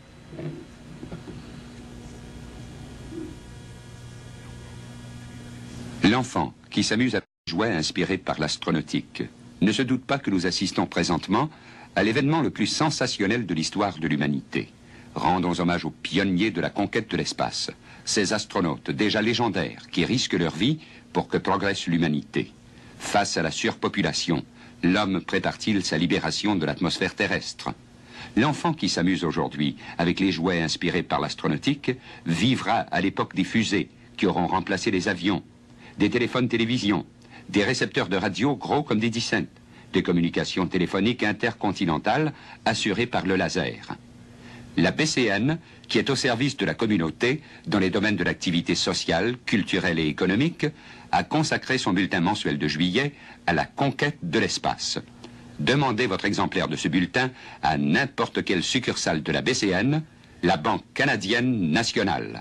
L'enfant qui s'amuse à jouer inspiré par l'astronautique ne se doute pas que nous assistons présentement à l'événement le plus sensationnel de l'histoire de l'humanité. Rendons hommage aux pionniers de la conquête de l'espace, ces astronautes déjà légendaires qui risquent leur vie pour que progresse l'humanité. Face à la surpopulation, l'homme prépare-t-il sa libération de l'atmosphère terrestre? L'enfant qui s'amuse aujourd'hui avec les jouets inspirés par l'astronautique vivra à l'époque des fusées qui auront remplacé les avions, des téléphones télévisions, des récepteurs de radio gros comme des dix cents, des communications téléphoniques intercontinentales assurées par le laser. La B C N, qui est au service de la communauté dans les domaines de l'activité sociale, culturelle et économique, a consacré son bulletin mensuel de juillet à la conquête de l'espace. Demandez votre exemplaire de ce bulletin à n'importe quelle succursale de la B C N, la Banque canadienne nationale.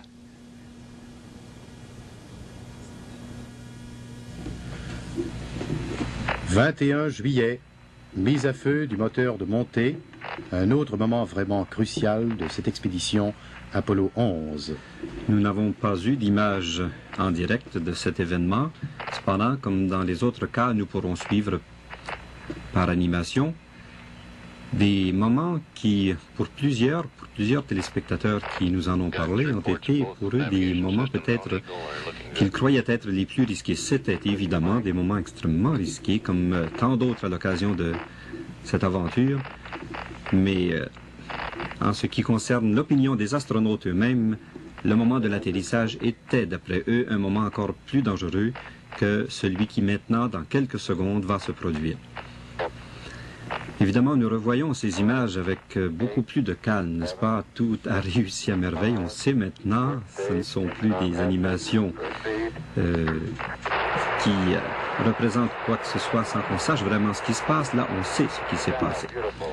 vingt et un juillet, mise à feu du moteur de montée, un autre moment vraiment crucial de cette expédition Apollo onze. Nous n'avons pas eu d'image en direct de cet événement. Cependant, comme dans les autres cas, nous pourrons suivre par animation des moments qui, pour plusieurs, pour plusieurs téléspectateurs qui nous en ont parlé, ont été pour eux des moments peut-être qu'ils croyaient être les plus risqués. C'était évidemment des moments extrêmement risqués, comme euh, tant d'autres à l'occasion de cette aventure. Mais euh, en ce qui concerne l'opinion des astronautes eux-mêmes, le moment de l'atterrissage était, d'après eux, un moment encore plus dangereux que celui qui maintenant, dans quelques secondes, va se produire. Évidemment, nous revoyons ces images avec beaucoup plus de calme, n'est-ce pas? Tout a réussi à merveille. On sait maintenant, ce ne sont plus des animations euh, qui... Euh, représente quoi que ce soit sans qu'on sache vraiment ce qui se passe. Là, on sait ce qui s'est passé.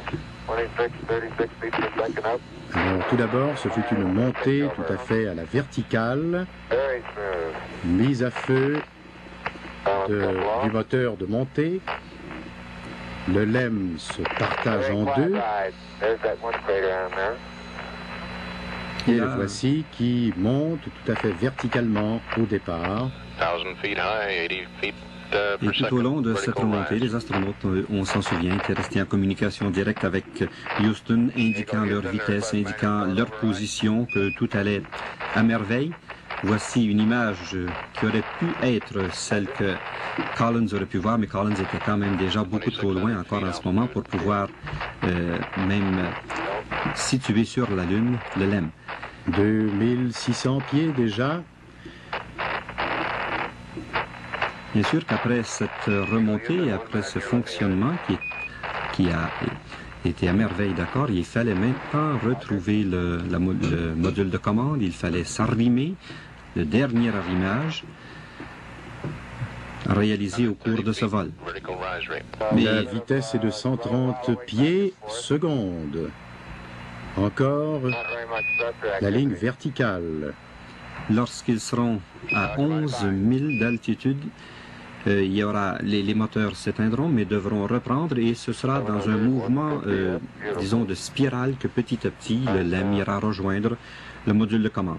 Alors, tout d'abord, ce fut une montée tout à fait à la verticale, mise à feu de, du moteur de montée. Le lemme se partage en deux. Et le voici qui monte tout à fait verticalement au départ. Et tout au long de cette remontée, les astronautes, on s'en souvient, étaient restés en communication directe avec Houston, indiquant leur vitesse, indiquant leur position, que tout allait à merveille. Voici une image qui aurait pu être celle que Collins aurait pu voir, mais Collins était quand même déjà beaucoup trop loin encore en ce moment pour pouvoir euh, même situer sur la Lune le lemme. deux mille six cents pieds déjà. Bien sûr qu'après cette remontée, après ce fonctionnement qui, qui a été à merveille d'accord, il fallait maintenant retrouver le, la, le module de commande, il fallait s'arrimer, le dernier arrimage réalisé au cours de ce vol. Mais la vitesse est de cent trente pieds secondes. Encore la ligne verticale. Lorsqu'ils seront à onze mille d'altitude, euh, il y aura, les, les moteurs s'éteindront, mais devront reprendre, et ce sera dans un mouvement, euh, disons, de spirale que petit à petit, le lemme ira rejoindre le module de commande.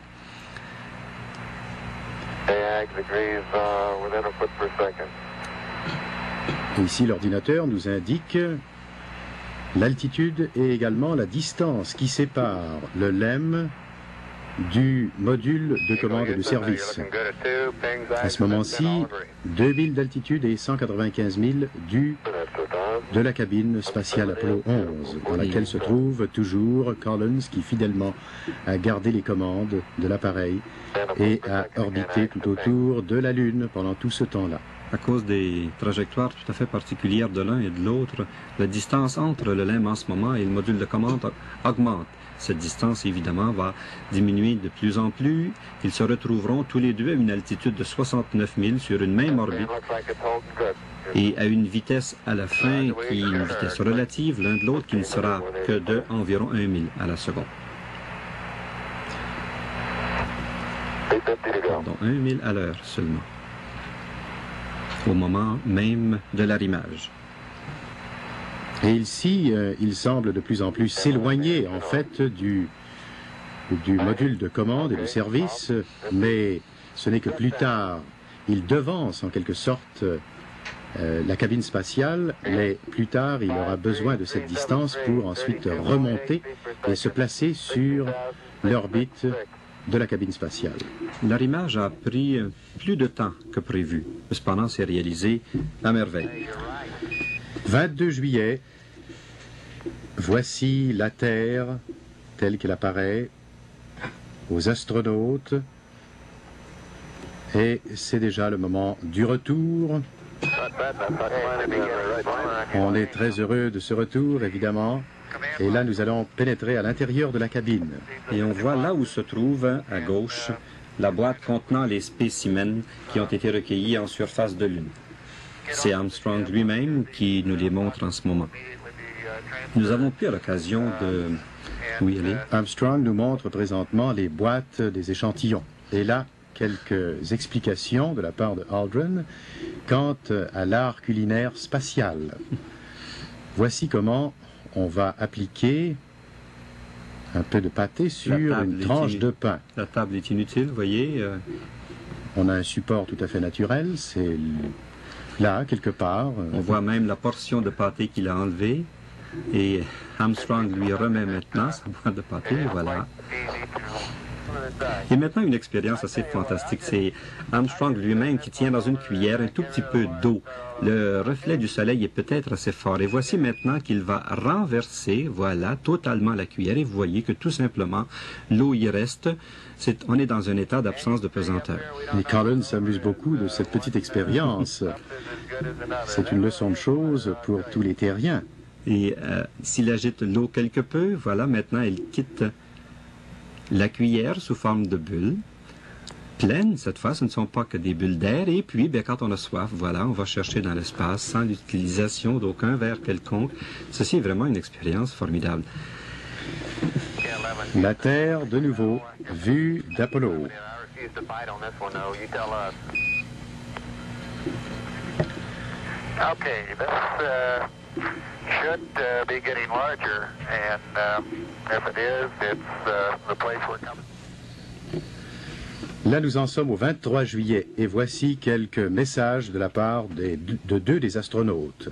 Ici, l'ordinateur nous indique l'altitude et également la distance qui sépare le lemme du module de commande et de service. À ce moment-ci, deux mille d'altitude et cent quatre-vingt-quinze mille du de la cabine spatiale Apollo onze, dans laquelle se trouve toujours Collins, qui fidèlement a gardé les commandes de l'appareil et a orbité tout autour de la Lune pendant tout ce temps-là. À cause des trajectoires tout à fait particulières de l'un et de l'autre, la distance entre le lemme en ce moment et le module de commande augmente. Cette distance, évidemment, va diminuer de plus en plus. Ils se retrouveront tous les deux à une altitude de soixante-neuf mille sur une même orbite et à une vitesse à la fin qui est une vitesse relative l'un de l'autre qui ne sera que de environ un mille à la seconde. Pardon, un mille à l'heure seulement, au moment même de l'arrimage. Et ici, euh, il semble de plus en plus s'éloigner, en fait, du, du module de commande et de service, mais ce n'est que plus tard, il devance en quelque sorte euh, la cabine spatiale, mais plus tard, il aura besoin de cette distance pour ensuite remonter et se placer sur l'orbite de la cabine spatiale. L'arrimage a pris plus de temps que prévu. Cependant, c'est réalisé à merveille. vingt-deux juillet, voici la Terre telle qu'elle apparaît aux astronautes, et c'est déjà le moment du retour. On est très heureux de ce retour, évidemment, et là nous allons pénétrer à l'intérieur de la cabine. Et on voit là où se trouve, à gauche, la boîte contenant les spécimens qui ont été recueillis en surface de Lune. C'est Armstrong lui-même qui nous les montre en ce moment. Nous avons pu à l'occasion de... Oui, allez. Armstrong nous montre présentement les boîtes des échantillons. Et là, quelques explications de la part de Aldrin quant à l'art culinaire spatial. Voici comment on va appliquer un peu de pâté sur une tranche de pain. La table est inutile, vous voyez. Euh... On a un support tout à fait naturel, c'est là, quelque part. On voit même la portion de pâté qu'il a enlevée. Et Armstrong lui remet maintenant sa boîte de pâté, voilà. Et maintenant, une expérience assez fantastique, c'est Armstrong lui-même qui tient dans une cuillère un tout petit peu d'eau. Le reflet du soleil est peut-être assez fort. Et voici maintenant qu'il va renverser, voilà, totalement la cuillère. Et vous voyez que tout simplement, l'eau y reste. C'est, on est dans un état d'absence de pesanteur. Et Collins s'amuse beaucoup de cette petite expérience. C'est une leçon de choses pour tous les terriens. Et euh, s'il agite l'eau quelque peu, voilà, maintenant il quitte la cuillère sous forme de bulle. pleines. Cette fois, ce ne sont pas que des bulles d'air. Et puis, bien, quand on a soif, voilà, on va chercher dans l'espace sans l'utilisation d'aucun verre quelconque. Ceci est vraiment une expérience formidable. La Terre, de nouveau, vue d'Apollo. Okay, this uh, should uh, be getting larger, and um, if it is, it's uh, the place we're coming. Là, nous en sommes au vingt-trois juillet et voici quelques messages de la part des, de deux des astronautes.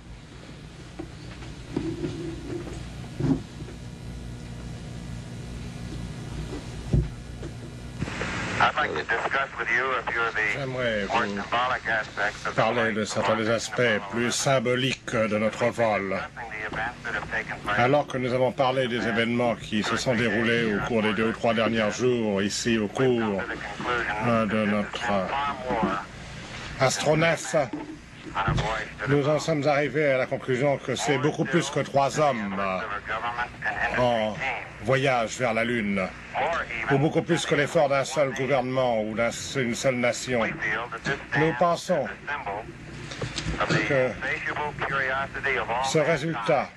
J'aimerais vous parler de certains des aspects plus symboliques de notre vol. Alors que nous avons parlé des événements qui se sont déroulés au cours des deux ou trois derniers jours, ici au cours de notre astronef, nous en sommes arrivés à la conclusion que c'est beaucoup plus que trois hommes en voyage vers la Lune, ou beaucoup plus que l'effort d'un seul gouvernement ou d'une seule nation. Nous pensons que ce résultat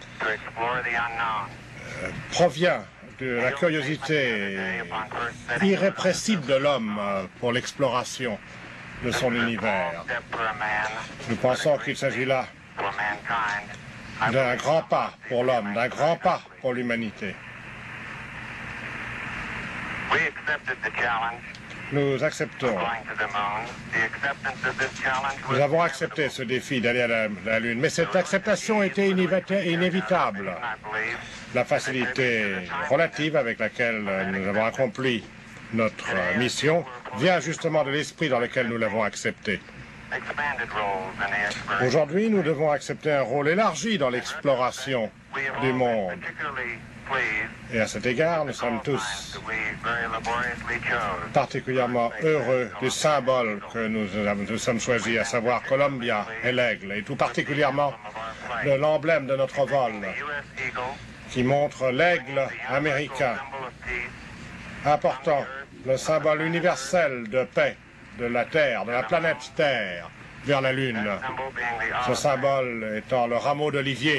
provient de la curiosité irrépressible de l'homme pour l'exploration de son univers. Nous pensons qu'il s'agit là d'un grand pas pour l'homme, d'un grand pas pour l'humanité. Nous acceptons. Nous avons accepté ce défi d'aller à la, la Lune, mais cette acceptation était inévitable. La facilité relative avec laquelle nous avons accompli notre mission vient justement de l'esprit dans lequel nous l'avons accepté. Aujourd'hui, nous devons accepter un rôle élargi dans l'exploration du monde. Et à cet égard, nous sommes tous particulièrement heureux du symbole que nous, nous sommes choisis, à savoir Columbia et l'aigle, et tout particulièrement de l'emblème de notre vol, qui montre l'aigle américain, important, le symbole universel de paix de la Terre, de la planète Terre, vers la Lune. Ce symbole étant le rameau d'olivier.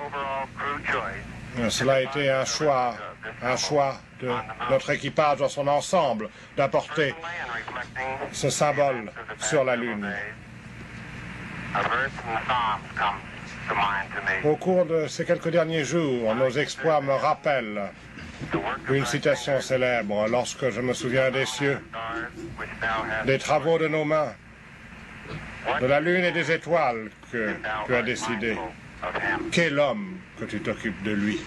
Cela a été un choix, un choix de notre équipage dans son ensemble, d'apporter ce symbole sur la Lune. Au cours de ces quelques derniers jours, nos exploits me rappellent une citation célèbre lorsque je me souviens des cieux, des travaux de nos mains, de la Lune et des étoiles que tu as décidé. Quel homme que tu t'occupes de lui.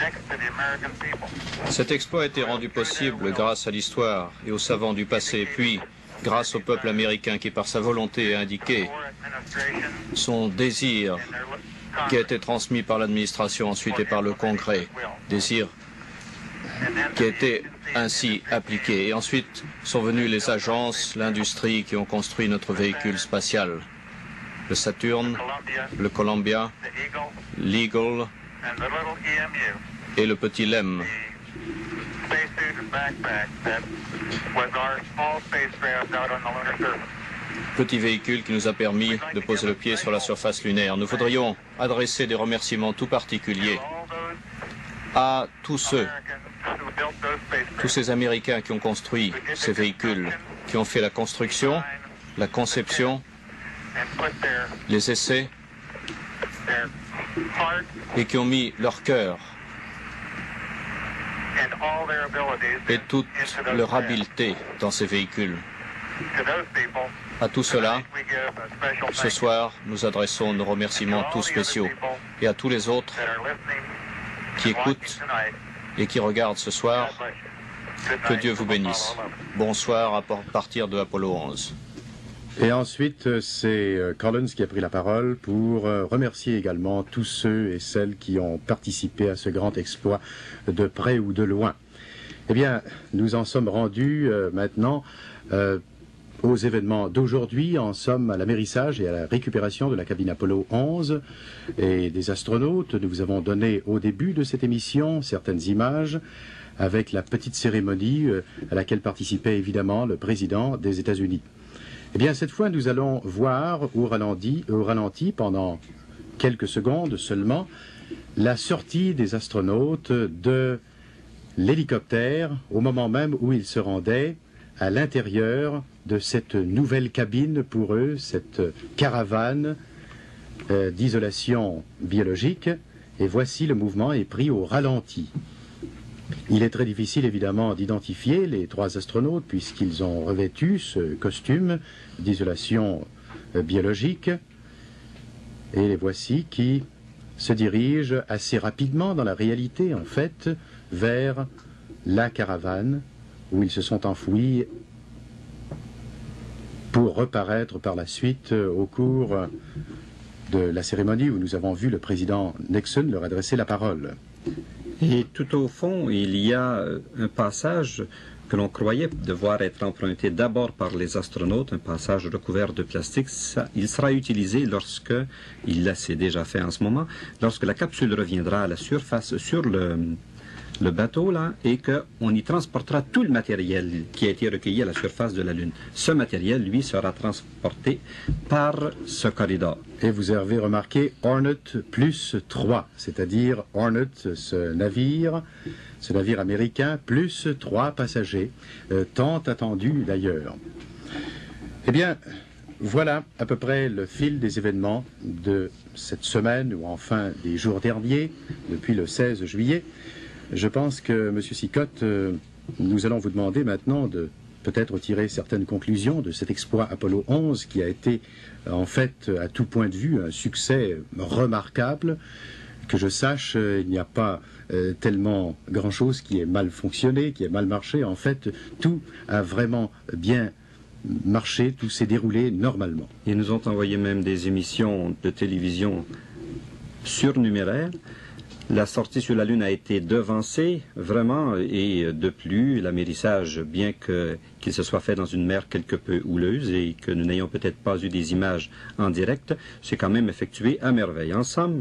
Cet exploit a été rendu possible grâce à l'histoire et aux savants du passé, puis grâce au peuple américain qui, par sa volonté, a indiqué son désir qui a été transmis par l'administration ensuite et par le Congrès, désir qui a été ainsi appliqué. Et ensuite sont venues les agences, l'industrie qui ont construit notre véhicule spatial. Le Saturn, le Columbia, l'Eagle et le petit Lem. Petit véhicule qui nous a permis de poser le pied sur la surface lunaire. Nous voudrions adresser des remerciements tout particuliers à tous ceux, tous ces Américains qui ont construit ces véhicules, qui ont fait la construction, la conception, les essais et qui ont mis leur cœur et toute leur habileté dans ces véhicules. À tout cela, ce soir, nous adressons nos remerciements tout spéciaux et à tous les autres qui écoutent et qui regardent ce soir, que Dieu vous bénisse. Bonsoir à partir de Apollo onze. Et ensuite, c'est Collins qui a pris la parole pour remercier également tous ceux et celles qui ont participé à ce grand exploit de près ou de loin. Eh bien, nous en sommes rendus euh, maintenant euh, aux événements d'aujourd'hui, en somme à l'amérissage et à la récupération de la cabine Apollo onze et des astronautes. Nous vous avons donné au début de cette émission certaines images avec la petite cérémonie à laquelle participait évidemment le président des États-Unis. Eh bien, cette fois, nous allons voir au ralenti, au ralenti pendant quelques secondes seulement la sortie des astronautes de l'hélicoptère au moment même où ils se rendaient à l'intérieur de cette nouvelle cabine pour eux, cette caravane euh, d'isolation biologique. Et voici le mouvement est pris au ralenti. Il est très difficile évidemment d'identifier les trois astronautes puisqu'ils ont revêtu ce costume d'isolation euh, biologique. Et les voici qui se dirigent assez rapidement dans la réalité en fait vers la caravane où ils se sont enfouis pour reparaître par la suite au cours de la cérémonie où nous avons vu le président Nixon leur adresser la parole. Et tout au fond, il y a un passage que l'on croyait devoir être emprunté d'abord par les astronautes, un passage recouvert de plastique. Ça, il sera utilisé lorsque, il s'est déjà fait en ce moment, lorsque la capsule reviendra à la surface sur le, le bateau là, et qu'on y transportera tout le matériel qui a été recueilli à la surface de la Lune. Ce matériel, lui, sera transporté par ce corridor. Et vous avez remarqué Hornet plus trois, c'est-à-dire Hornet, ce navire, ce navire américain, plus trois passagers, euh, tant attendus d'ailleurs. Eh bien, voilà à peu près le fil des événements de cette semaine, ou enfin des jours derniers, depuis le seize juillet. Je pense que, M. Sicotte, euh, nous allons vous demander maintenant de peut-être tirer certaines conclusions de cet exploit Apollo onze qui a été, en fait, à tout point de vue, un succès remarquable. Que je sache, euh, il n'y a pas euh, tellement grand-chose qui ait mal fonctionné, qui ait mal marché. En fait, tout a vraiment bien marché, tout s'est déroulé normalement. Ils nous ont envoyé même des émissions de télévision surnuméraires. La sortie sur la Lune a été devancée, vraiment, et de plus, l'amérissage, bien que, qu'il se soit fait dans une mer quelque peu houleuse et que nous n'ayons peut-être pas eu des images en direct, c'est quand même effectué à merveille. En somme,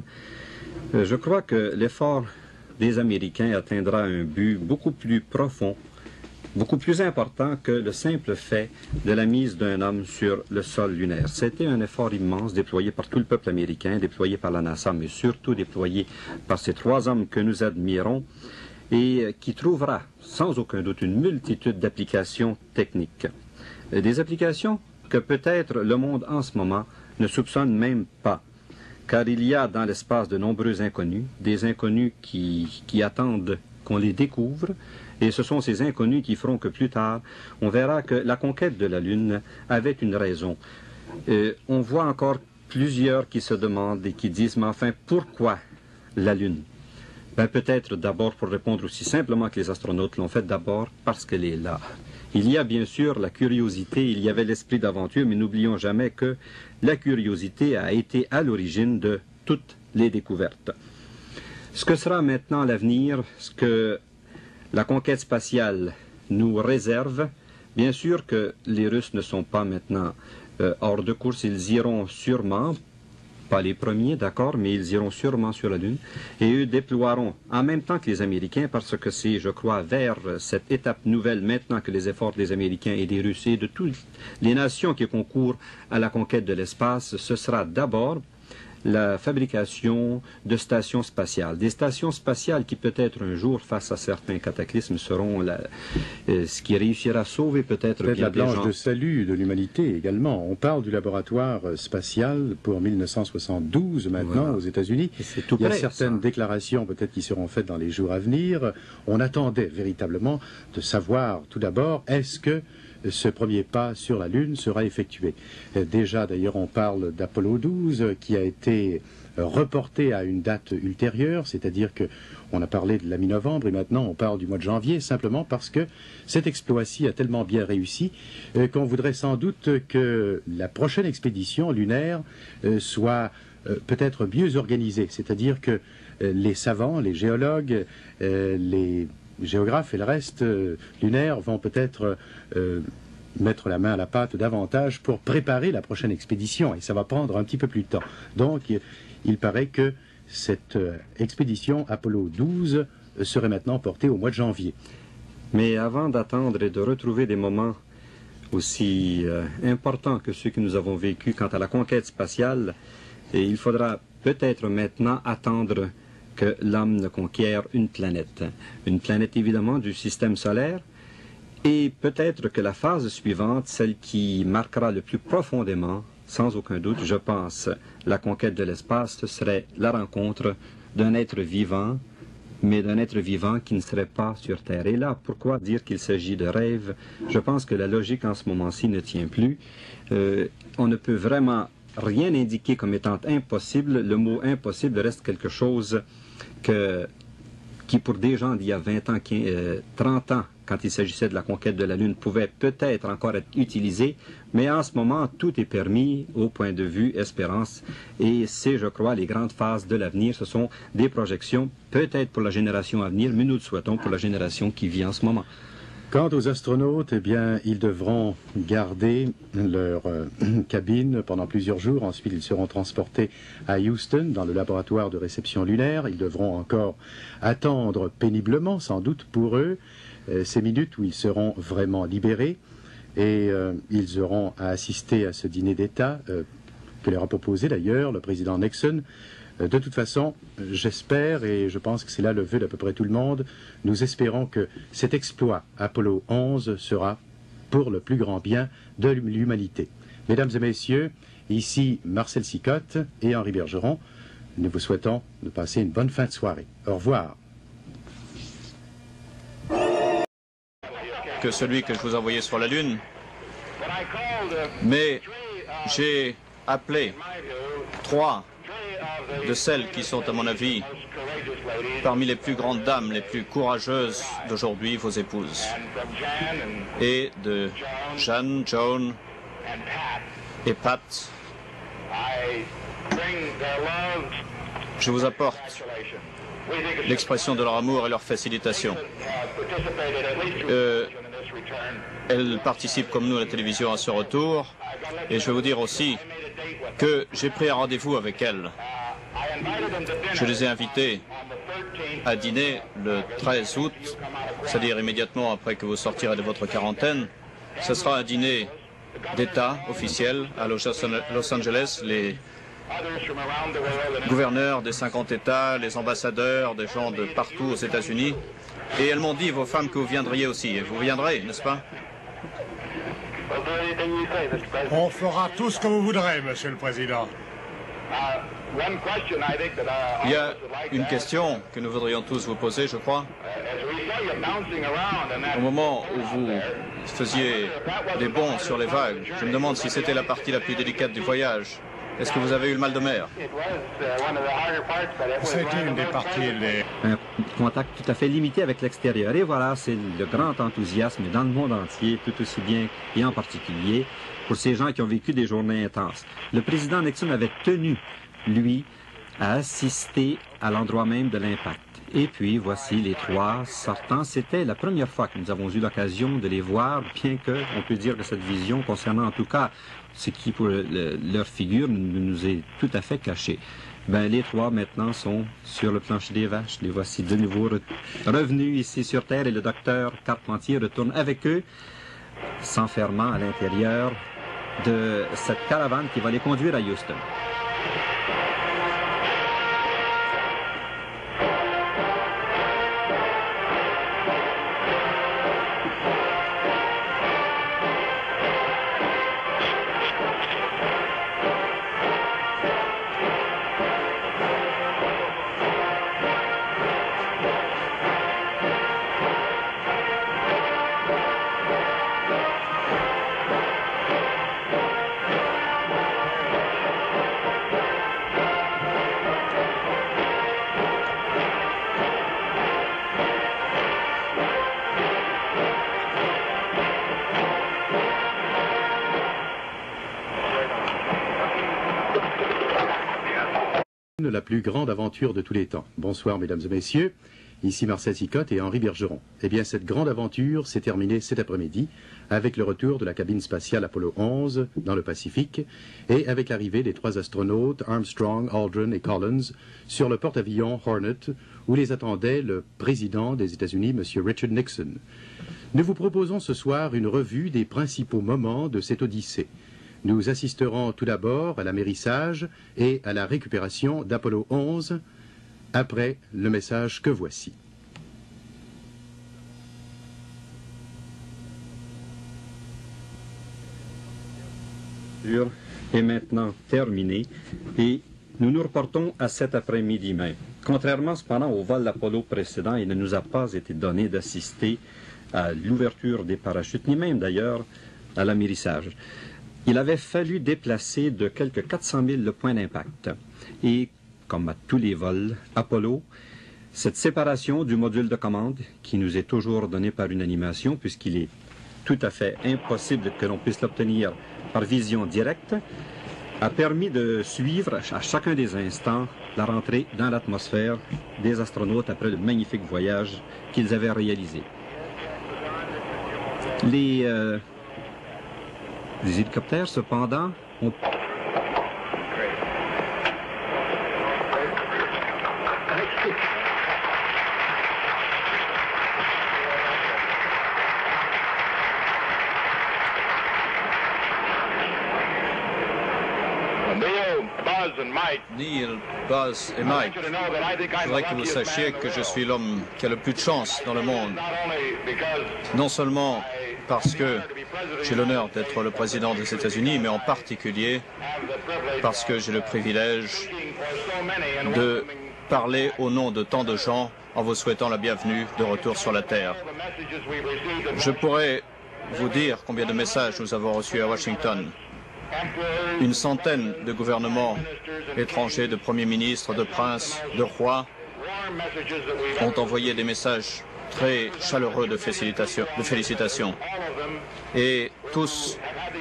je crois que l'effort des Américains atteindra un but beaucoup plus profond, beaucoup plus important que le simple fait de la mise d'un homme sur le sol lunaire. C'était un effort immense déployé par tout le peuple américain, déployé par la NASA, mais surtout déployé par ces trois hommes que nous admirons et qui trouvera sans aucun doute une multitude d'applications techniques. Des applications que peut-être le monde en ce moment ne soupçonne même pas. Car il y a dans l'espace de nombreux inconnus, des inconnus qui, qui attendent qu'on les découvre, et ce sont ces inconnus qui feront que plus tard, on verra que la conquête de la Lune avait une raison. Euh, on voit encore plusieurs qui se demandent et qui disent, mais enfin, pourquoi la Lune? Ben, peut-être d'abord pour répondre aussi simplement que les astronautes l'ont fait, d'abord parce qu'elle est là. Il y a bien sûr la curiosité, il y avait l'esprit d'aventure, mais n'oublions jamais que la curiosité a été à l'origine de toutes les découvertes. Ce que sera maintenant l'avenir, ce que la conquête spatiale nous réserve, bien sûr que les Russes ne sont pas maintenant euh, hors de course, ils iront sûrement, pas les premiers, d'accord, mais ils iront sûrement sur la Lune, et eux déploieront en même temps que les Américains, parce que c'est, je crois, vers cette étape nouvelle, maintenant que les efforts des Américains et des Russes et de toutes les nations qui concourent à la conquête de l'espace, ce sera d'abord la fabrication de stations spatiales. Des stations spatiales qui peut-être un jour, face à certains cataclysmes, seront la, euh, ce qui réussira à sauver peut-être peut-être bien la des planche gens. de salut de l'humanité également. On parle du laboratoire spatial pour mille neuf cent soixante-douze maintenant Voilà. aux États-Unis. C'est tout Il y a près, certaines ça. déclarations peut-être qui seront faites dans les jours à venir. On attendait véritablement de savoir tout d'abord est-ce que ce premier pas sur la Lune sera effectué. Déjà, d'ailleurs, on parle d'Apollo douze qui a été reporté à une date ultérieure, c'est-à-dire que on a parlé de la mi-novembre et maintenant on parle du mois de janvier, simplement parce que cet exploit-ci a tellement bien réussi euh, qu'on voudrait sans doute que la prochaine expédition lunaire euh, soit euh, peut-être mieux organisée, c'est-à-dire que euh, les savants, les géologues, euh, les géographes et le reste euh, lunaire vont peut-être euh, mettre la main à la pâte davantage pour préparer la prochaine expédition, et ça va prendre un petit peu plus de temps. Donc, il, il paraît que cette euh, expédition Apollo douze serait maintenant portée au mois de janvier. Mais avant d'attendre et de retrouver des moments aussi euh, importants que ceux que nous avons vécus quant à la conquête spatiale, et il faudra peut-être maintenant attendre que l'homme ne conquiert une planète. Une planète évidemment du système solaire, et peut-être que la phase suivante, celle qui marquera le plus profondément, sans aucun doute, je pense, la conquête de l'espace, ce serait la rencontre d'un être vivant, mais d'un être vivant qui ne serait pas sur Terre. Et là, pourquoi dire qu'il s'agit de rêve? Je pense que la logique en ce moment-ci ne tient plus. Euh, on ne peut vraiment rien indiquer comme étant impossible. Le mot impossible reste quelque chose que, qui, pour des gens d'il y a vingt ans, quinze, euh, trente ans, quand il s'agissait de la conquête de la Lune, pouvait peut-être encore être utilisé, mais en ce moment, tout est permis au point de vue espérance. Et c'est, je crois, les grandes phases de l'avenir. Ce sont des projections, peut-être pour la génération à venir, mais nous le souhaitons pour la génération qui vit en ce moment. Quant aux astronautes, eh bien, ils devront garder leur euh, cabine pendant plusieurs jours. Ensuite, ils seront transportés à Houston, dans le laboratoire de réception lunaire. Ils devront encore attendre péniblement, sans doute pour eux, euh, ces minutes où ils seront vraiment libérés. Et euh, ils auront à assister à ce dîner d'État, euh, que leur a proposé d'ailleurs le président Nixon. De toute façon, j'espère, et je pense que c'est là le vœu d'à peu près tout le monde, nous espérons que cet exploit Apollo onze sera pour le plus grand bien de l'humanité. Mesdames et messieurs, ici Marcel Sicotte et Henri Bergeron, nous vous souhaitons de passer une bonne fin de soirée. Au revoir. Que celui que je vous envoyais sur la Lune, mais j'ai appelé trois de celles qui sont, à mon avis, parmi les plus grandes dames, les plus courageuses d'aujourd'hui, vos épouses. Et de Jeanne, Joan et Pat, je vous apporte l'expression de leur amour et leur facilitation. Euh, elles participent comme nous à la télévision à ce retour, et je vais vous dire aussi que j'ai pris un rendez-vous avec elles. Je les ai invités à dîner le treize août, c'est-à-dire immédiatement après que vous sortirez de votre quarantaine. Ce sera un dîner d'État officiel à Los Angeles. Les gouverneurs des cinquante États, les ambassadeurs, des gens de partout aux États-Unis. Et elles m'ont dit, vos femmes, que vous viendriez aussi. Et vous viendrez, n'est-ce pas? On fera tout ce que vous voudrez, Monsieur le Président. Il y a une question que nous voudrions tous vous poser, je crois. Au moment où vous faisiez des bonds sur les vagues, je me demande si c'était la partie la plus délicate du voyage. Est-ce que vous avez eu le mal de mer? C'était une des parties les... Un contact tout à fait limité avec l'extérieur. Et voilà, c'est le grand enthousiasme dans le monde entier, tout aussi bien et en particulier pour ces gens qui ont vécu des journées intenses. Le président Nixon avait tenu, lui, à assister à l'endroit même de l'impact. Et puis, voici les trois sortants. C'était la première fois que nous avons eu l'occasion de les voir, bien que, on peut dire que cette vision, concernant en tout cas ce qui, pour le, leur figure, nous est tout à fait caché. Ben, les trois, maintenant, sont sur le plancher des vaches. Les voici de nouveau re revenus ici sur Terre, et le docteur Carpentier retourne avec eux, s'enfermant à l'intérieur de cette caravane qui va les conduire à Houston. La plus grande aventure de tous les temps. Bonsoir, mesdames et messieurs. Ici Marcel Sicotte et Henri Bergeron. Eh bien, cette grande aventure s'est terminée cet après-midi avec le retour de la cabine spatiale Apollo onze dans le Pacifique et avec l'arrivée des trois astronautes Armstrong, Aldrin et Collins sur le porte-avions Hornet où les attendait le président des États-Unis, M. Richard Nixon. Nous vous proposons ce soir une revue des principaux moments de cette odyssée. Nous assisterons tout d'abord à l'amérissage et à la récupération d'Apollo onze après le message que voici. Est maintenant terminé et nous nous reportons à cet après-midi même. Contrairement cependant au vol Apollo précédent, il ne nous a pas été donné d'assister à l'ouverture des parachutes, ni même d'ailleurs à l'amérissage. Il avait fallu déplacer de quelques quatre cent mille le point d'impact. Et, comme à tous les vols Apollo, cette séparation du module de commande, qui nous est toujours donnée par une animation, puisqu'il est tout à fait impossible que l'on puisse l'obtenir par vision directe, a permis de suivre à chacun des instants la rentrée dans l'atmosphère des astronautes après le magnifique voyage qu'ils avaient réalisé. Les, euh, les hélicoptères, cependant, ont... Neil, Buzz et Mike, je voudrais que vous sachiez que je suis l'homme qui a le plus de chance dans le monde. Non seulement parce que j'ai l'honneur d'être le président des États-Unis, mais en particulier parce que j'ai le privilège de parler au nom de tant de gens en vous souhaitant la bienvenue de retour sur la Terre. Je pourrais vous dire combien de messages nous avons reçus à Washington. Une centaine de gouvernements étrangers, de premiers ministres, de princes, de rois ont envoyé des messages très chaleureux de félicitations. De félicitations. Et tous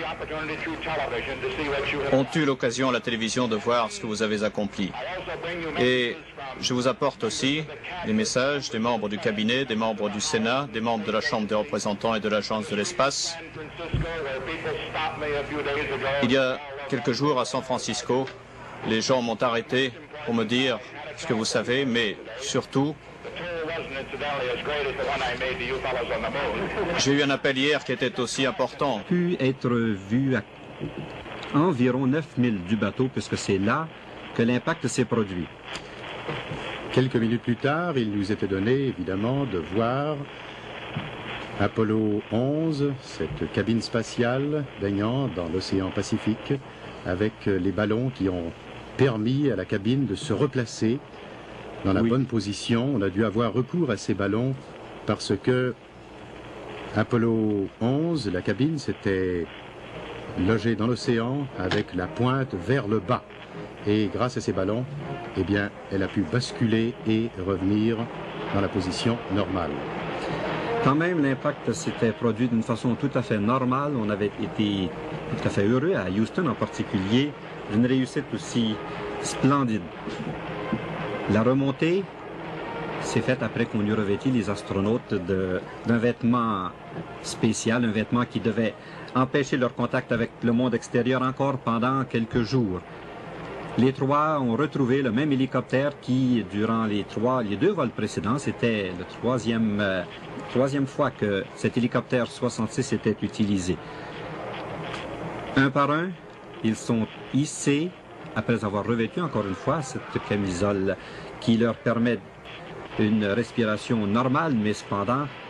ont eu l'occasion à la télévision de voir ce que vous avez accompli. Et je vous apporte aussi des messages des membres du cabinet, des membres du Sénat, des membres de la Chambre des représentants et de l'Agence de l'espace. Il y a quelques jours à San Francisco, les gens m'ont arrêté pour me dire ce que vous savez, mais surtout, j'ai eu un appel hier qui était aussi important. Pu être vu à environ neuf milles du bateau, puisque c'est là que l'impact s'est produit. Quelques minutes plus tard, il nous était donné, évidemment, de voir Apollo onze, cette cabine spatiale baignant dans l'océan Pacifique, avec les ballons qui ont permis à la cabine de se replacer dans la oui. bonne position. On a dû avoir recours à ces ballons parce que Apollo onze, la cabine, s'était logée dans l'océan avec la pointe vers le bas. Et grâce à ces ballons, eh bien, elle a pu basculer et revenir dans la position normale. Quand même, l'impact s'était produit d'une façon tout à fait normale. On avait été tout à fait heureux, à Houston en particulier, d'une réussite aussi splendide. La remontée s'est faite après qu'on eut revêti les astronautes d'un vêtement spécial, un vêtement qui devait empêcher leur contact avec le monde extérieur encore pendant quelques jours. Les trois ont retrouvé le même hélicoptère qui, durant les, trois, les deux vols précédents, c'était la troisième, euh, troisième fois que cet hélicoptère soixante-six était utilisé. Un par un, ils sont hissés, après avoir revêtu encore une fois cette camisole qui leur permet une respiration normale, mais cependant